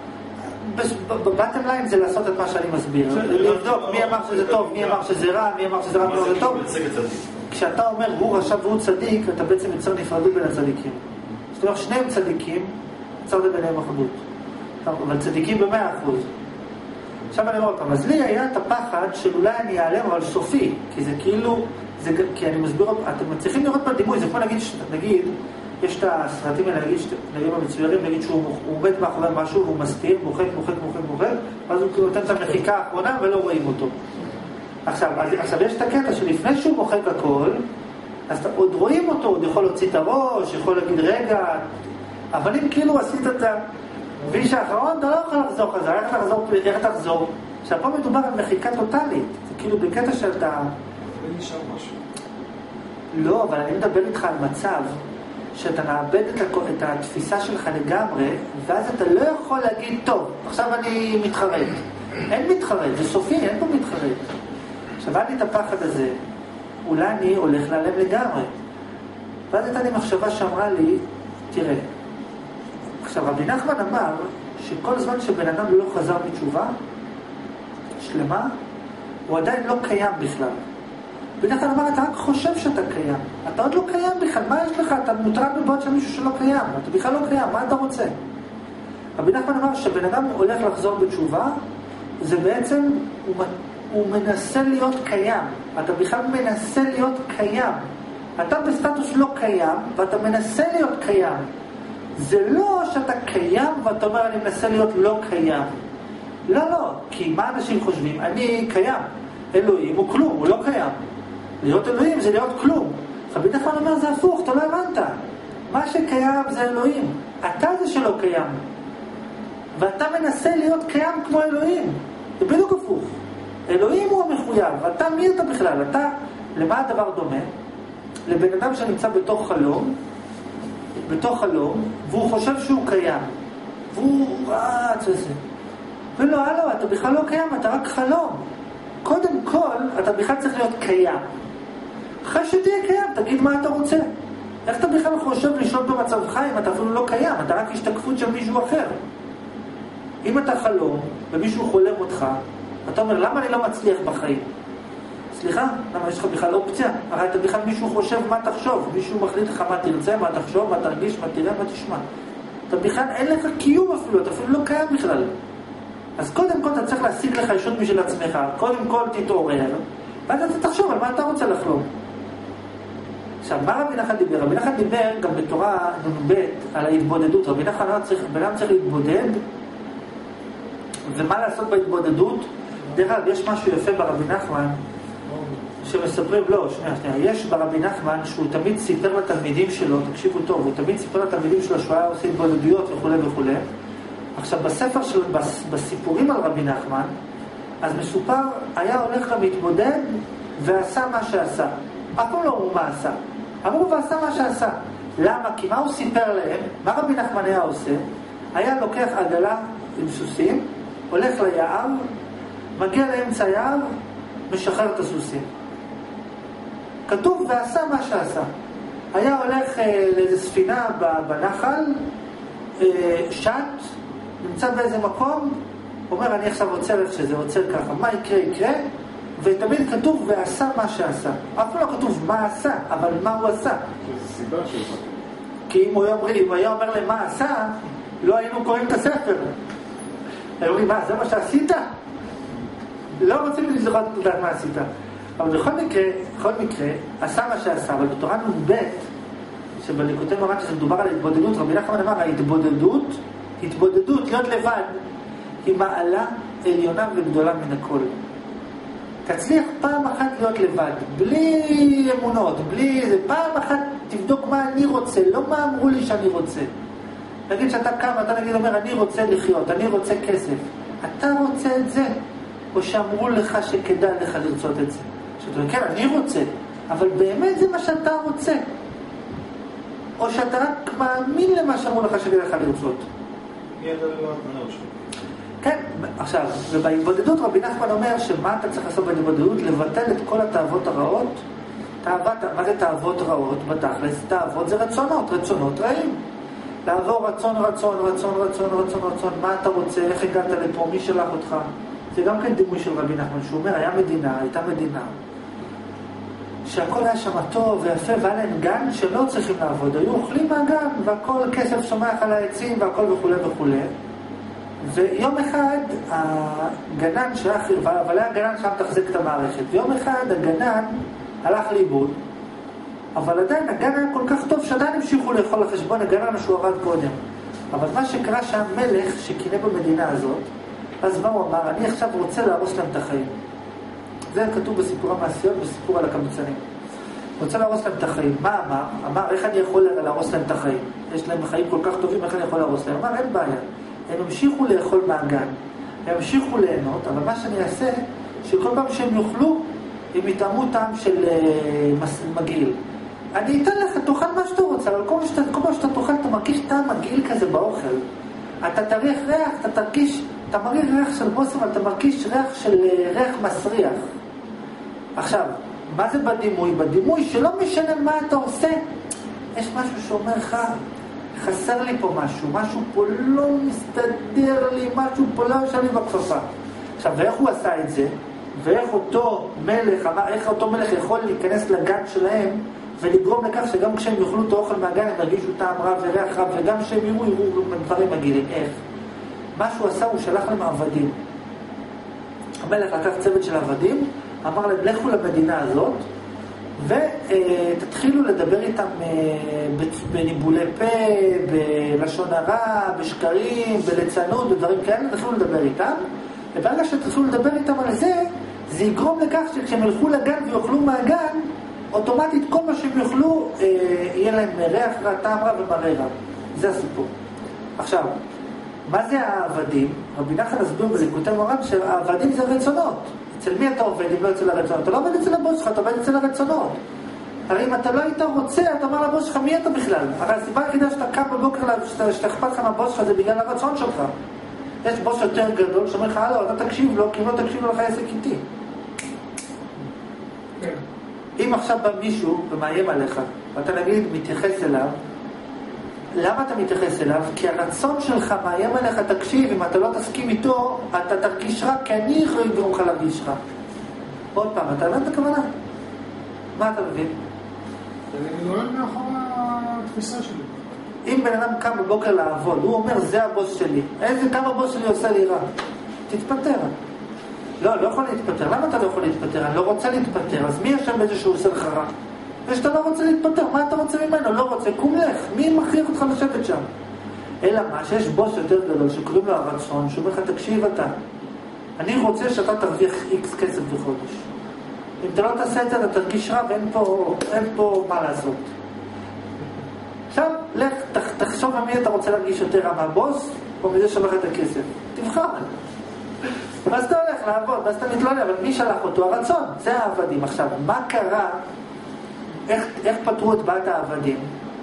בבטם ליין זה לעשות את מה שאני מסביר. לבדוק מי אמר שזה טוב, מי אמר שזה רע, מי אמר שזה רע ולא זה טוב. כשאתה אומר הוא רשע והוא צדיק, אתה בעצם יוצר נפרדות בין הצדיקים. זאת אומרת, שניהם צדיקים, יצרת ביניהם אחדות. אבל צדיקים ב100%. עכשיו אני אומר אותם, אז לי היה את הפחד של אולי אני אעלם, אבל סופי, כי זה כאילו, כי אני מסביר, אתם מצליחים לראות בדימוי, זה כמו נגיד, יש את הסרטים האלה, נגיד במצוירים, נגיד שהוא עומד מאחורי משהו, והוא מסתיר, מוחק, ואז הוא נותן את המחיקה האחרונה ולא רואים אותו. עכשיו יש את הקטע שלפני שהוא מוחק הכל, אז עוד רואים אותו, עוד יכול להוציא את הראש, יכול להגיד רגע, אבל אם כאילו עשית את הביש האחרון, אתה לא יכול לחזור חזר, איך תחזור? עכשיו פה מדובר על מחיקה טוטלית, זה כאילו בקטע שאתה... נשאר משהו. לא, אבל אני מדבר איתך על מצב שאתה מאבד את התפיסה שלך לגמרי, ואז אתה לא יכול להגיד, טוב, עכשיו אני מתחרט. אין מתחרט, זה סופי, אין פה מתחרט. עכשיו היה לי את הפחד הזה, אולי אני הולך להיעלם לגמרי. ואז הייתה לי מחשבה שאמרה לי, תראה, עכשיו רבי נחמן אמר שכל זמן שבן אדם לא חזר בתשובה שלמה, הוא עדיין לא קיים בכלל. רבי נחמן אמר, אתה רק חושב שאתה קיים, אתה עוד לא קיים בכלל, מה יש לך? אתה מוטרד בבעוד של מישהו שלא קיים, אתה בכלל לא קיים, מה אתה רוצה? רבי נחמן אמר שבן אדם הולך לחזור בתשובה, זה בעצם, הוא מנסה להיות קיים, אתה בכלל מנסה להיות קיים, אתה בסטטוס לא קיים ואתה מנסה להיות קיים. זה לא שאתה קיים ואתה אומר אני מנסה להיות לא קיים. לא, כי מה אנשים חושבים? אני קיים, אלוהים הוא כלום, הוא לא קיים. להיות אלוהים זה להיות כלום. רבי נחמן אומר זה הפוך, אתה לא הבנת. מה שקיים זה אלוהים, אתה זה שלא קיים, ואתה מנסה להיות קיים כמו אלוהים. זה בדיוק הפוך. אלוהים הוא המחויב, ואתה מי אתה בכלל? אתה, למה הדבר דומה? לבן אדם שנמצא בתוך חלום, והוא חושב שהוא קיים, והוא רץ וזה, ולא, אתה בכלל לא קיים, אתה רק חלום. קודם כל, אתה בכלל צריך להיות קיים. אחרי שתהיה קיים, תגיד מה אתה רוצה. איך אתה בכלל חושב לשלוט במצבך אם אתה אפילו לא קיים? אתה רק השתקפות של מישהו אחר. אם אתה חלום ומישהו חולם אותך, אתה אומר, למה אני לא מצליח בחיים? סליחה, למה יש לך בכלל אופציה? הרי אתה בכלל מישהו חושב מה תחשוב, מישהו מחליט לך מה תרצה, מה תחשוב, מה תרגיש, מה תראה, מה תשמע. אתה בכלל אין לך קיום אפילו, אתה אפילו לא קיים בכלל. אז קודם כל אתה צריך להשיג לך ישות משל עצמך, קודם כל תתעורר, ואז אתה תחשוב על מה אתה רוצה לחלום. עכשיו, מה רבי נחמן דיבר? רבי נחמן דיבר גם בתורה נ"ב על ההתבודדות. רבי נחמן בן אדם צריך להתבודד, ומה לעשות בהתבודדות? דרך אגב, יש משהו יפה ברבי נחמן, שמספרים, יש ברבי נחמן שהוא תמיד סיפר לתלמידים שלו, תקשיבו טוב, הוא תמיד סיפר לתלמידים שלו שהוא היה עושה התבודדויות וכו'. עכשיו בספר שלו, בסיפורים על רבי נחמן, אז מסופר, היה הולך למתבודד ועשה מה שעשה. אף פעם לא אמרו מה עשה, אמרו ועשה מה שעשה. למה? כי מה הוא סיפר להם? מה רבי נחמן היה עושה? היה לוקח עגלה עם סוסים, הולך ליער, מגיע לאמצע יער, משחרר את הסוסים. כתוב ועשה מה שעשה. היה הולך לאיזו ספינה בנחל, שט, נמצא באיזה מקום, אומר אני עכשיו עוצר איך שזה, עוצר ככה, מה יקרה, ותמיד כתוב ועשה מה שעשה. אף לא כתוב מה עשה, אבל מה הוא עשה. זה סיבה שלך. כי אם הוא היה אומר להם מה עשה, לא היינו קוראים את הספר. היו אומרים, מה, זה מה שעשית? לא רוצים לדעת מה עשית. אבל בכל מקרה, עשה מה שעשה. אבל בתורה נ"ב, שבליקוטי מוהר"ן שזה מדובר על התבודדות, רבי נחמן אמר, ההתבודדות, להיות לבד, היא מעלה עליונה וגדולה מן הכל. תצליח פעם אחת להיות לבד, בלי אמונות, בלי זה, פעם אחת תבדוק מה אני רוצה, לא מה אמרו לי שאני רוצה. נגיד שאתה קם, אתה נגיד אומר, אני רוצה לחיות, אני רוצה כסף. אתה רוצה את זה, או שאמרו לך שכדאי לך לרצות את זה? שאתה אומר, כן, אני רוצה, אבל באמת זה מה שאתה רוצה. או שאתה רק מאמין למה שאמרו לך שכדאי לך לרצות. מי אתה לא מאמין שלו? כן, עכשיו, ובהתבודדות רבי נחמן אומר שמה אתה צריך לעשות בהתבודדות? לבטל את כל התאוות הרעות. מה זה תאוות רעות? בתכלס, תאוות זה רצונות רעים. לעבור רצון, מה אתה רוצה, איך הגעת לפה, מי שלח אותך. זה גם כן דימוי של רבי נחמן, שהוא אומר, הייתה מדינה, שהכל היה שם טוב ויפה, והיה להם גן שלא צריכים לעבוד, היו אוכלים מהגן, והכל כסף שומח על העצים והכל וכו' וכו'. ויום אחד הגנן שלח, אבל היה גנן שם תחזק את המערכת, ויום אחד הגנן הלך לאיבוד, אבל עדיין הגן היה כל כך טוב שעדיין המשיכו לאכול לחשבון הגנן שהוא עבד קודם. אבל מה שקרה שהמלך שקינא במדינה הזאת, אז מה הוא אמר? אני עכשיו רוצה להרוס להם את החיים. זה כתוב בסיפור המעשיות, בסיפור על הקמצנים. רוצה להרוס להם את החיים. מה אמר? אמר, איך אני יכול להרוס להם את החיים? יש להם חיים כל כך טובים, איך אני יכול להרוס להם? אמר, אין בעיה. הם המשיכו לאכול מהגן, הם המשיכו ליהנות, אבל מה שאני אעשה, שכל פעם שהם יאכלו, הם יטעמו טעם של מגעיל. אני אתן לך, תאכל מה שאתה רוצה, אבל כל מה שאתה תאכל, אתה מרגיש טעם מגעיל כזה באוכל. אתה תריח ריח, אתה מרגיש ריח של בוסם, אבל אתה מרגיש ריח מסריח. עכשיו, מה זה בדימוי? בדימוי שלא משנה מה אתה עושה, יש משהו שאומר לך, חסר לי פה משהו פה לא מסתדר לי, משהו פה לא יושב לי בכפפה. עכשיו, ואיך הוא עשה את זה? ואיך אותו מלך יכול להיכנס לגן שלהם ולגרום לכך שגם כשהם יאכלו את האוכל מהגן הם ירגישו טעם רע וריח רע, וגם כשהם יראו דברים מגעילים. איך? מה שהוא עשה, הוא שלח להם עבדים. המלך לקח צוות של עבדים, אמר להם, לכו למדינה הזאת ותתחילו לדבר איתם בניבולי פה, בלשון הרע, בשקרים, בליצנות, בדברים כאלה, תתחילו לדבר איתם, וברגע שתתחילו לדבר איתם על זה, זה יגרום לכך שכשהם ילכו לגן ויאכלו מהגן, אוטומטית כל מה שהם יאכלו יהיה להם ריח רע, טעם רע ומראה רע. זה הסיפור. עכשיו, מה זה העבדים? רבי נחמן הסביר בליקוטי מוהר"ן שהעבדים זה רצונות. אצל מי אתה עובד אם לא אצל הרצונות? אתה לא עובד אצל הבוס שלך, אתה עובד אצל הרצונות. הרי אם אתה לא היית רוצה, אתה אומר לבוס שלך, מי אתה בכלל? הרי הסיבה היחידה שאתה קם בבוקר, שאתה אכפת לך מהבוס שלך, זה בגלל הרצון שלך. יש בוס יותר גדול שאומר לך, אתה תקשיב לו, כי אם לא תקשיב לו לך עסק איתי. אם עכשיו בא מישהו ומאיים עליך, ואתה נגיד מתייחס אליו, למה אתה מתייחס אליו? כי הרצון שלך מאיים עליך, תקשיב, אם אתה לא תסכים איתו, אתה תרגיש רע, כי אני יכול לגרום לך להרגיש רע. עוד פעם, אתה לא את הכוונה? מה אתה מבין? אני נועד מאחור התפיסה שלי. אם בן אדם קם בבוקר לעבוד, הוא אומר, זה הבוס שלי. כמה הבוס שלי עושה לי רע? תתפטר. לא יכול להתפטר. למה אתה לא יכול להתפטר? אני לא רוצה להתפטר. אז מי ישב בזה שהוא עושה לך רע? ושאתה לא רוצה להתפטר, מה אתה רוצה ממנו? לא רוצה, קום לך. מי מכריח אותך לשבת שם? אלא מה? שיש בוס יותר גדול שקוראים לו הרצון, שאומר לך, תקשיב אתה. אני רוצה שאתה תרוויח X כסף בחודש. אם אתה לא תעשה את זה, אתה תרגיש רע ואין פה מה לעשות. עכשיו, לך, תחשוב על מי אתה רוצה להרגיש יותר רע, מהבוס או מזה שלך את הכסף. תבחר. ואז אתה הולך לעבוד, ואז אתה מתלונן, אבל מי שלח אותו? הרצון. זה העבדים. עכשיו, מה קרה? איך פתרו את בעיית העבדים?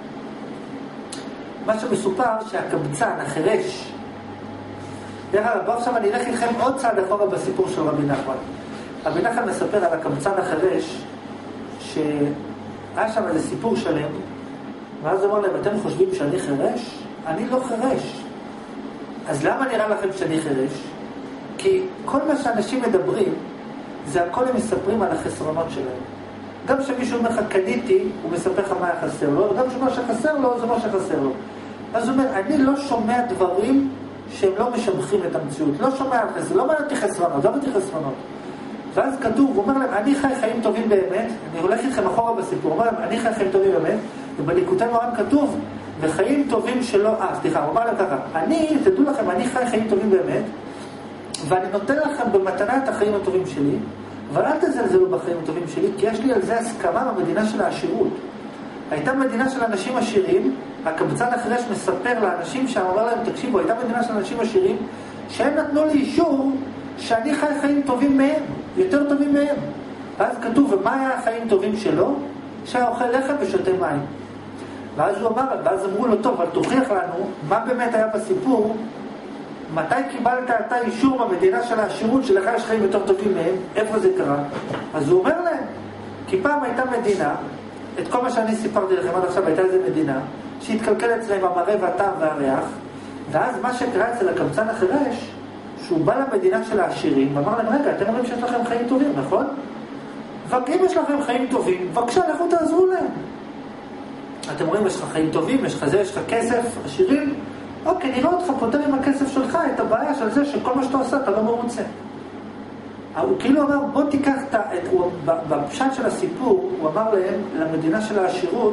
מה שמסופר שהקבצן, החירש, דרך אגב, בוא עכשיו אני אלך איתכם עוד צעד אחורה בסיפור של רבי נחמן. רבי נחמן מספר על הקבצן החירש שהיה שם איזה סיפור שלם, ואז הוא אומר להם, אתם חושבים שאני חירש? אני לא חירש. אז למה נראה לכם שאני חירש? כי כל מה שאנשים מדברים, זה הכל הם מספרים על החסרונות שלהם. גם כשמישהו אומר לך קניתי, הוא מספר לך מה היה חסר לו, וגם כשמה שחסר לו, זה מה שחסר לו. אז הוא אומר, אני לא שומע דברים שהם לא משבחים את המציאות. לא שומע על חסר, לא מעניין אותי חסרונות, לא מעניין אותי חסרונות. ואז כתוב, הוא אומר להם, אני חי חיים טובים באמת, אני הולך איתכם אחורה בסיפור, הוא אומר להם, אני חי חיים טובים באמת, ובליקוטי מוהר"ן כתוב, וחיים טובים שלא, הוא אומר להם ככה, תדעו לכם, אני חי חיים טובים באמת, ואני נותן לכם במתנה את החיים הטובים שלי, אבל אל תזלזלו בחיים הטובים שלי, כי יש לי על זה הסכמה במדינה של העשירות. הייתה מדינה של אנשים עשירים, הקבצן החירש מספר לאנשים שאמר להם, תקשיבו, הייתה מדינה של אנשים עשירים, שהם נתנו לי אישור שאני חי חיים טובים מהם, יותר טובים מהם. ואז כתוב, ומה היה החיים טובים שלו? שהיה אוכל לחם ושותה מים. ואז הוא אמר, ואז אמרו לו, טוב, אבל תוכיח לנו, מה באמת היה בסיפור, מתי קיבלת אתה אישור במדינה של העשירות שלך יש חיים יותר טובים מהם? איפה זה קרה? אז הוא אומר להם, כי פעם הייתה מדינה, את כל מה שאני סיפרתי לכם עד עכשיו, הייתה איזו מדינה, שהתקלקל אצלם המראה והטעם והריח, ואז מה שקרה אצל הקבצן החירש, שהוא בא למדינה של העשירים, ואמר להם, רגע, אתם אומרים שיש לכם חיים טובים, נכון? ואם יש לכם חיים טובים, בבקשה, לכו תעזרו להם. אתם רואים, יש לך חיים טובים, יש לך זה, יש לך כסף, עשירים, אוקיי, נראה אותך פותר עם הכסף שלך את הבעיה של זה שכל מה שאתה עושה אתה לא מרוצה. הוא כאילו אמר, בוא תיקח בפשט של הסיפור, הוא אמר להם, למדינה של העשירות,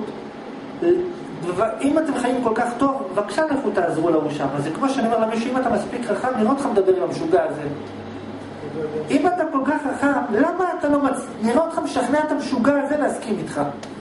אם אתם חיים כל כך טוב, בבקשה לכו תעזרו לו שם. אז זה כמו שאני אומר למישהו, אם אתה מספיק חכם, נראה אותך מדבר עם המשוגע הזה. אם אתה כל כך חכם, למה אתה לא נראה אותך משכנע את המשוגע הזה להסכים איתך?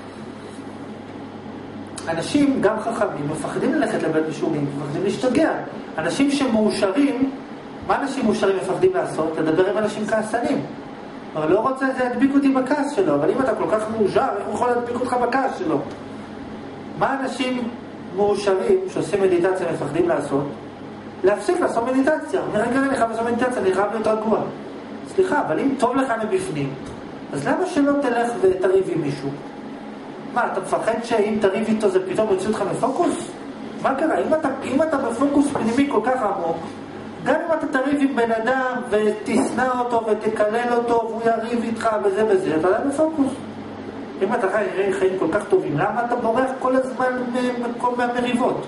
אנשים, גם חכמים, מפחדים ללכת לבית משוגעים, מפחדים להשתגע. אנשים שמאושרים, מה אנשים מאושרים מפחדים לעשות? לדבר עם אנשים כעסנים. אבל לא רוצה זה להדביק אותי בכעס שלו, אבל אם אתה כל כך מאושר, איך הוא יכול להדביק אותך בכעס שלו? מה אנשים מאושרים שעושים מדיטציה מפחדים לעשות? להפסיק לעשות מדיטציה. רגע, אני חייב לעשות מדיטציה, אני חייב להיות רגוע. סליחה, אבל אם טוב לך מבפנים, אז למה שלא תלך ותריב עם מישהו? מה, אתה מפחד שאם תריב איתו זה פתאום יוציא אותך מפוקוס? מה קרה? אם אתה בפוקוס פנימי כל כך עמוק, גם אם אתה תריב עם בן אדם ותסנע אותו ותקלל אותו והוא יריב איתך וזה וזה, אתה עדיין בפוקוס. אם אתה חיים כל כך טובים, למה אתה בורח כל הזמן מהמריבות?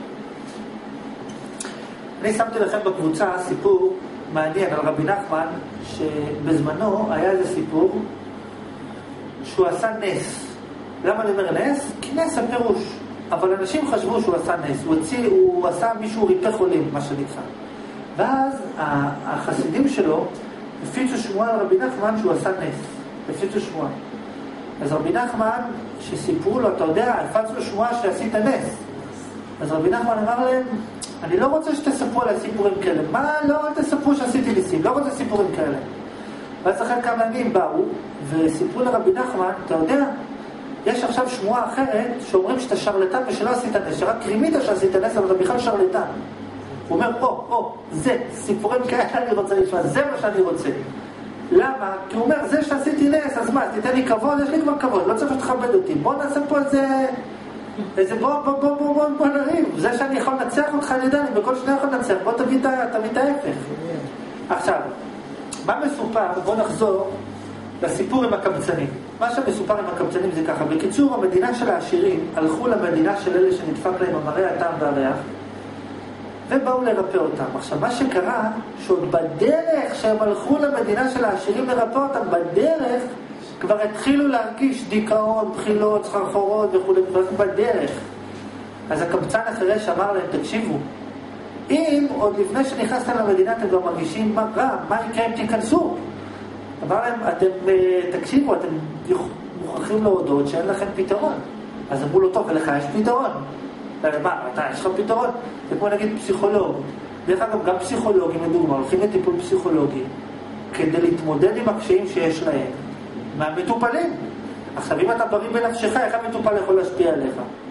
אני שמתי לכם בקבוצה סיפור מעניין על רבי נחמן, שבזמנו היה איזה סיפור שהוא עשה נס. למה אני אומר נס? כי נס הפירוש. אבל אנשים חשבו שהוא עשה נס. הוא עשה מישהו ריפא חולים, מה שנקרא. ואז החסידים שלו הפיצו שמועה על רבי נחמן שהוא עשה נס. הפיצו שמועה. אז רבי נחמן, שסיפרו לו, אתה יודע, הפצנו שמועה שעשית נס. אז רבי נחמן אמר להם, אני לא רוצה שתספרו על הסיפורים כאלה. מה? לא, אל תספרו שעשיתי ניסים. לא רוצה סיפורים כאלה. ואז אחרי כמה ימים באו וסיפרו לרבי נחמן, אתה יודע, יש עכשיו שמועה אחרת שאומרים שאתה שרלטן ושלא עשית נס, שרק קרימית שעשית נס, אבל אתה בכלל שרלטן. הוא אומר, זה, סיפורים כאלה אני רוצה לשמוע, זה מה שאני רוצה. למה? כי הוא אומר, זה שעשיתי נס, אז מה, תיתן לי כבוד, יש לי כבר כבוד, לא צריך שתכבד אותי. בוא נעשה פה איזה בוא נריב. זה שאני יכול לנצח אותך, אני יודע, אני בכל שניה יכול לנצח, בוא תביא את ההפך. עכשיו, מה מסופר? בוא נחזור לסיפור עם הקמצנים. מה שמסופר עם הקמצנים זה ככה. בקיצור, המדינה של העשירים הלכו למדינה של אלה שנדפק להם המראה, הטעם והריח, ובאו לרפא אותם. עכשיו, מה שקרה, שעוד בדרך שהם הלכו למדינה של העשירים לרפא אותם, בדרך כבר התחילו להרגיש דיכאון, בחילות, סחרחורות וכו', בדרך. אז הקמצן אחרי שאמר להם, תקשיבו, אם עוד לפני שנכנסתם למדינה אתם כבר מרגישים מה רע, מה יקרה אם תיכנסו? אמר להם, תקשיבו, אתם מוכרחים להודות שאין לכם פתרון. אז אמרו לו, טוב, ולך יש פתרון. מה, אתה, יש לך פתרון? זה כמו נגיד פסיכולוג. דרך אגב, גם פסיכולוגים, לדוגמה, הולכים לטיפול פסיכולוגי כדי להתמודד עם הקשיים שיש להם מהמטופלים. עכשיו, אם אתה בריא בנפשך, איך המטופל יכול להשפיע עליך?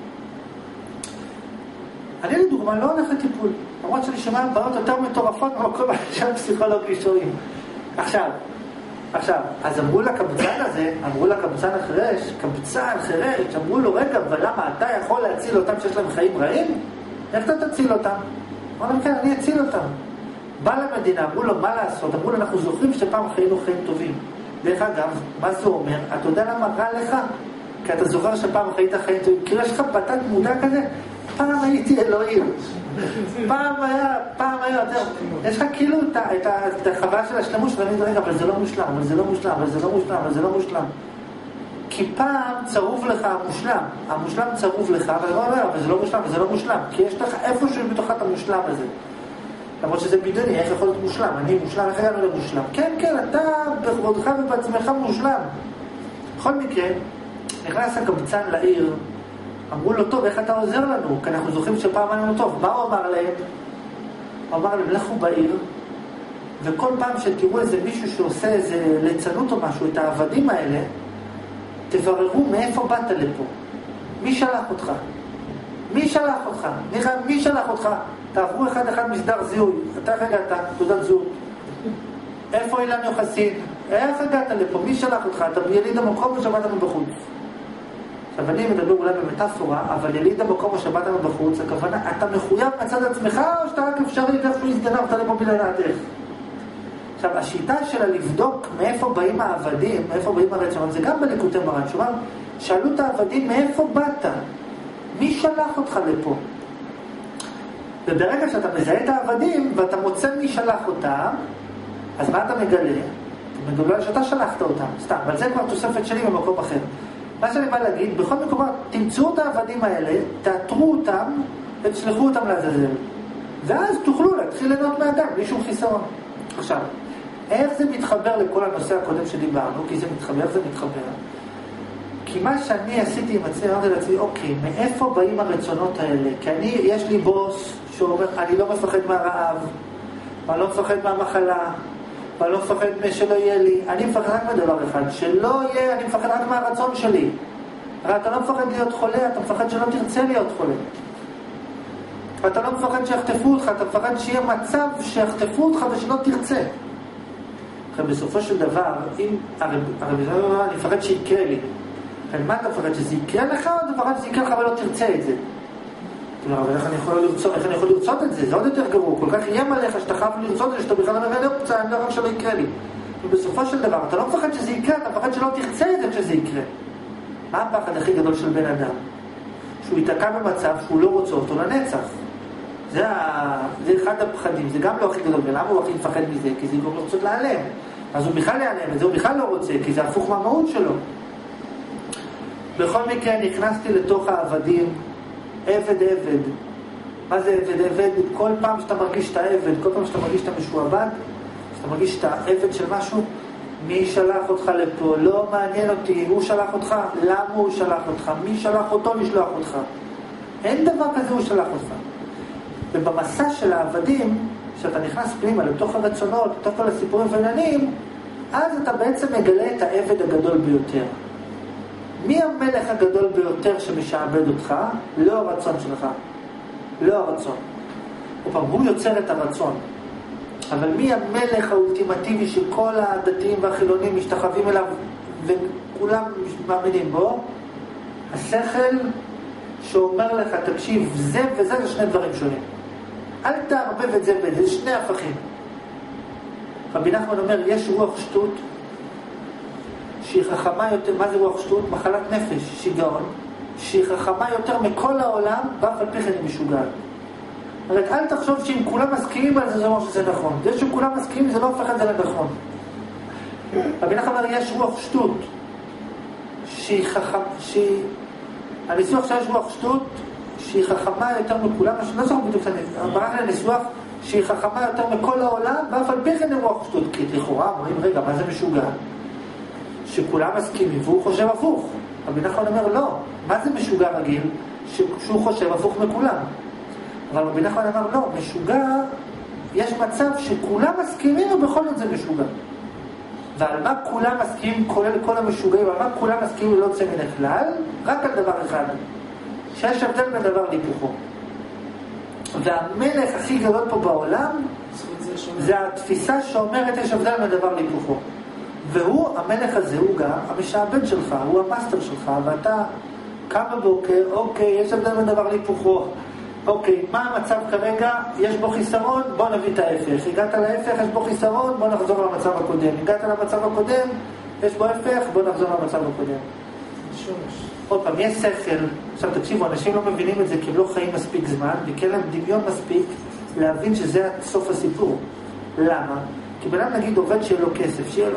אני לדוגמה לא הולך לטיפול, למרות שאני שומע בעיות יותר מטורפות במקום שהפסיכולוגים שומעים. עכשיו, אז אמרו לקבצן הזה, אמרו לקבצן החרש, קבצן חרש, אמרו לו, רגע, אבל למה אתה יכול להציל אותם שיש להם חיים רעים? איך אתה תציל אותם? אמרו להם, כן, אני אציל אותם. בא למדינה, אמרו לו, מה לעשות? אמרו לו, אנחנו זוכרים שפעם חיינו חיים טובים. דרך אגב, מה זה אומר? אתה יודע למה רע לך? כי אתה זוכר שפעם חיית חיים טובים. כי יש לך בתת מודע כזה? פעם הייתי אלוהים. פעם היה יותר. יש לך כאילו את החוויה של השלמות שאתה מבין, רגע, אבל זה לא מושלם, אבל זה לא מושלם, אבל זה לא מושלם, אבל זה לא מושלם. כי פעם צרוב לך המושלם. המושלם צרוב לך, אבל זה לא מושלם, וזה לא מושלם. כי יש לך איפשהו בתוך את המושלם הזה. למרות שזה בידני, איך יכול להיות מושלם? אני מושלם, איך הגענו למושלם? כן, אתה בכבודך ובעצמך מושלם. בכל מקרה, נכנס הקבצן לעיר, אמרו לו, טוב, איך אתה עוזר לנו? כי אנחנו זוכרים שפעם היה לנו טוב. מה הוא אמר להם? הוא אמר להם, לכו בעיר, וכל פעם שתראו איזה מישהו שעושה איזה ליצנות או משהו, את העבדים האלה, תבררו מאיפה באת לפה. מי שלח אותך? מי שלח אותך? נראה, מי שלח אותך? תעברו אחד מסדר זיהוי. אתה איך הגעת? תעודת זהות. איפה אילן יוחסין? איך הגעת לפה? מי שלח אותך? אתה יליד המקום או שבאתנו בחוץ? עכשיו אני מדבר אולי במטאפורה, אבל יליד המקום או שבאתנו בחוץ, הכוונה, אתה מחויב מצד עצמך או שאתה רק אפשרי איכשהו הזדנבת לפה בלעדך? עכשיו, השיטה שלה לבדוק מאיפה באים העבדים, מאיפה באים הרצונות, זה גם בליקוטי מרן, שאומר, שאלו את העבדים מאיפה באת? מי שלח אותך לפה? וברגע שאתה מזהה את העבדים ואתה מוצא מי שלח אותם, אז מה אתה מגלה? אתה מגלה שאתה שלחת אותם, סתם, אבל זה כבר תוספת שלי במקום אחר. מה שאני בא להגיד, בכל מקום, תמצאו את העבדים האלה, תאתרו אותם ותשלחו אותם לעזאזל. ואז תוכלו להתחיל ליהנות מאדם, בלי שום חיסרון. עכשיו, איך זה מתחבר לכל הנושא הקודם שדיברנו? כי זה מתחבר, איך זה מתחבר? כי מה שאני עשיתי עם עצמי, אמרתי לעצמי, אוקיי, מאיפה באים הרצונות האלה? כי יש לי בוס שאומר, אני לא מפחד מהרעב, ואני לא מפחד מהמחלה, ואני לא מפחד שלא יהיה לי. אני מפחד רק מדבר אחד, שלא יהיה, אני מפחד רק מהרצון שלי. הרי אתה לא מפחד להיות חולה, אתה מפחד שלא תרצה להיות חולה. ואתה לא מפחד שיחטפו אותך, אתה מפחד שיהיה מצב שיחטפו אותך ושלא תרצה. בסופו של דבר, אם אני מפחד שיקרה לי, מה אתה מפחד? שזה יקרה לך או אתה מפחד שזה יקרה לך ולא תרצה את זה? אבל איך אני יכול לרצות את זה? זה עוד יותר גרוע, כל כך איים עליך שאתה חייב לרצות את זה, שאתה בכלל אומר, אני לא רק שלא יקרה לי. ובסופו של דבר, אתה לא מפחד שזה יקרה, אתה מפחד שלא תרצה את זה כשזה יקרה. מה הפחד הכי גדול של בן אדם? שהוא ייתקע במצב שהוא לא רוצה אותו לנצח. זה אחד הפחדים, זה גם לא הכי גדול. ולמה הוא הכי מפחד מזה? כי זה גם לא רוצה להיעלם. אז הוא בכלל להיעלם, את זה הוא בכלל לא רוצה, כי זה הפוך מהמהות שלו. בכל מקרה נכנסתי לתוך העבדים, עבד. מה זה עבד? כל פעם שאתה מרגיש את העבד, כל פעם שאתה מרגיש את המשועבד, שאתה מרגיש את העבד של משהו, מי שלח אותך לפה? לא מעניין אותי, הוא שלח אותך? למה הוא שלח אותך? מי שלח אותו לשלוח אותך? אין דבר כזה הוא שלח אותך. ובמסע של העבדים, שאתה נכנס פנימה לתוך הרצונות, לתוך כל הסיפורים והעניינים, אז אתה בעצם מגלה את העבד הגדול ביותר. מי המלך הגדול ביותר שמשעבד אותך? לא הרצון שלך. לא הרצון. הוא יוצר את הרצון. אבל מי המלך האולטימטיבי שכל הדתיים והחילונים משתחווים אליו וכולם מאמינים בו? השכל שאומר לך, תקשיב, זה וזה זה שני דברים שונים. אל תערבב את זה וזה, שני הפכים. רבי נחמן אומר, יש רוח שטות שהיא חכמה יותר. מה זה רוח שטות? מחלת נפש, שיגעון, שהיא חכמה יותר מכל העולם, ואף על פי כן היא משוגעת. רק אל תחשוב שאם כולם מסכימים על זה, זה אומר שזה נכון. זה שכולם מסכימים, זה לא הופך את זה לנכון. רבי נחמן אומר, יש רוח שטות שהיא חכמה, הניסוח שיש רוח שטות שהיא חכמה יותר מכולם, לא זוכר בדיוק ברח לניסוח שהיא חכמה יותר מכל העולם, ואף על פי כן היא רוח שטות. כי לכאורה אומרים, רגע, מה זה משוגע? שכולם מסכימים והוא חושב הפוך. רבי נחמן אומר, לא, מה זה משוגע רגיל? שהוא חושב הפוך מכולם. אבל רבי נחמן אמר, לא, משוגע, יש מצב שכולם מסכימים ובכל זאת זה משוגע. ועל מה כולם מסכימים, כולל כל המשוגעים, על מה כולם מסכימים לא יוצא מן הכלל? רק על דבר אחד, שיש הבדל בין דבר להיפוכו. והמלך הכי גדול פה בעולם זה התפיסה שאומרת יש הבדל בין דבר להיפוכו. והוא, המלך הזה, הוא גם המשעבד שלך, הוא המאסטר שלך, ואתה קם בבוקר, אוקיי, יש הבדל בין דבר להיפוכו. אוקיי, מה המצב כרגע? יש בו חיסרון? בוא נביא את ההפך. הגעת להפך, יש בו חיסרון? בוא נחזור למצב הקודם. הגעת למצב הקודם, יש בו הפך? בוא נחזור למצב הקודם. עוד פעם, יש שכל. עכשיו תקשיבו, אנשים לא מבינים את זה כי הם לא חיים מספיק זמן, וכן להם דמיון מספיק להבין שזה סוף הסיפור. למה? כי בן אדם נגיד עובד שיהיה לו כסף, שיהיה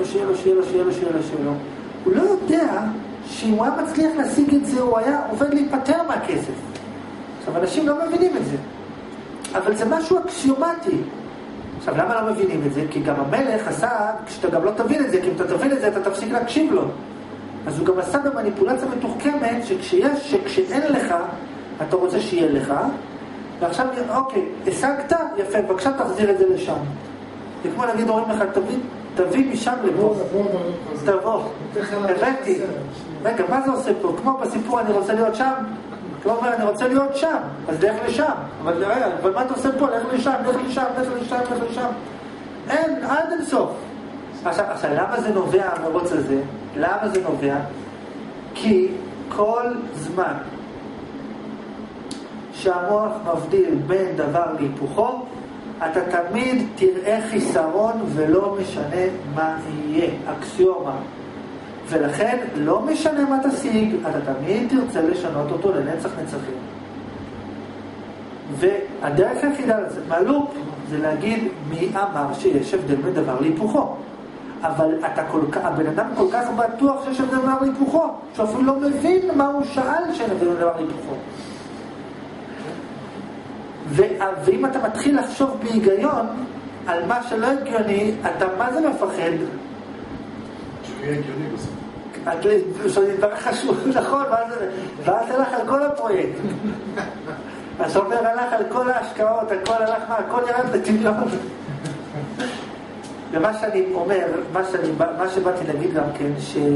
לו. הוא לא יודע שאם הוא היה מצליח להשיג את זה, הוא היה עובד להיפטר מהכסף. עכשיו, אנשים לא מבינים את זה. אבל זה משהו אקסיומטי. עכשיו, למה לא מבינים את זה? כי גם המלך עשה, כשאתה גם לא תבין את זה, כי אם אתה תבין את זה, אתה תפסיק להקשיב לו. אז הוא גם עשה במניפולציה מתוחכמת, שכשאין לך, אתה רוצה שיהיה לך, ועכשיו, אוקיי, השגת, יפה, בבקשה תחזיר את זה לשם. זה כמו להגיד, אומרים לך, תביא משם לפה. תבוא. הבאתי. רגע, מה זה עושה פה? כמו בסיפור, אני רוצה להיות שם. הוא אומר, אני רוצה להיות שם, אז לך לשם. אבל מה אתה עושה פה? לך לשם. אין, עד אין סוף. עכשיו, למה זה נובע המרוץ הזה? למה זה נובע? כי כל זמן שהמוח מבדיל בין דבר להיפוכו, אתה תמיד תראה חיסרון ולא משנה מה יהיה, אקסיומה. ולכן לא משנה מה תשיג, אתה תמיד תרצה לשנות אותו לנצח נצחים. והדרך היחידה לצאת מהלופ זה להגיד מי אמר שיש הבדל בין דבר להיפוכו. אבל הבן אדם כל כך בטוח שיש הבדל בין דבר להיפוכו, שאפילו לא מבין מה הוא שאל שאין הבדל בין דבר להיפוכו. ואם אתה מתחיל לחשוב בהיגיון על מה שלא הגיוני, אתה מה זה מפחד? שיהיה הגיוני בסוף. זה דבר חשוב, נכון, ואז הלך על כל הפרויקט. השומר הלך על כל ההשקעות, הכל ירד לטמיון. ומה שאני אומר, מה שבאתי להגיד גם כן,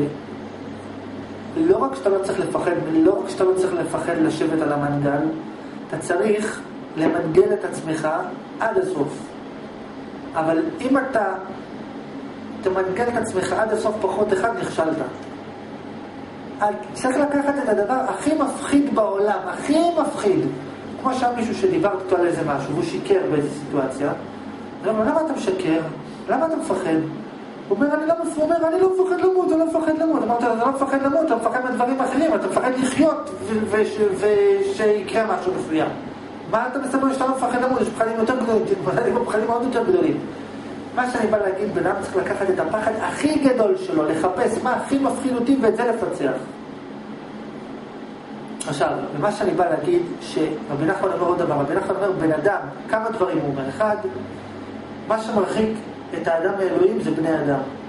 שלא רק שאתה לא צריך לפחד לשבת על המנגל, אתה צריך למנגל את עצמך עד הסוף. אבל אם אתה תמנגל את עצמך עד הסוף פחות אחד, נכשלת. צריך לקחת את הדבר הכי מפחיד בעולם, הכי מפחיד. כמו שם מישהו שדיברת אותו על איזה משהו, והוא שיקר באיזו סיטואציה. למה אתה משקר? למה אתה מפחד? הוא אומר, אני לא מפחד למות, אני לא מפחד למות. אמרת, אתה לא מפחד למות, אתה מפחד מדברים אחרים, אתה מפחד לחיות ושיקרה משהו מסוים. מה אתה מסתבר שאתה לא מפחד למות? יש פחדים יותר גדולים, פחדים מאוד יותר גדולים. מה שאני בא להגיד, בן אדם צריך לקחת את הפחד הכי גדול שלו, לחפש מה הכי מפחיד אותי ואת זה לפצח. עכשיו, ומה שאני בא להגיד, שרבי נחמן אומר עוד דבר, רבי נחמן אומר, בן אדם, כמה דברים הוא אומר. אחד, מה שמרחיק את האדם מאלוהים זה בני אדם.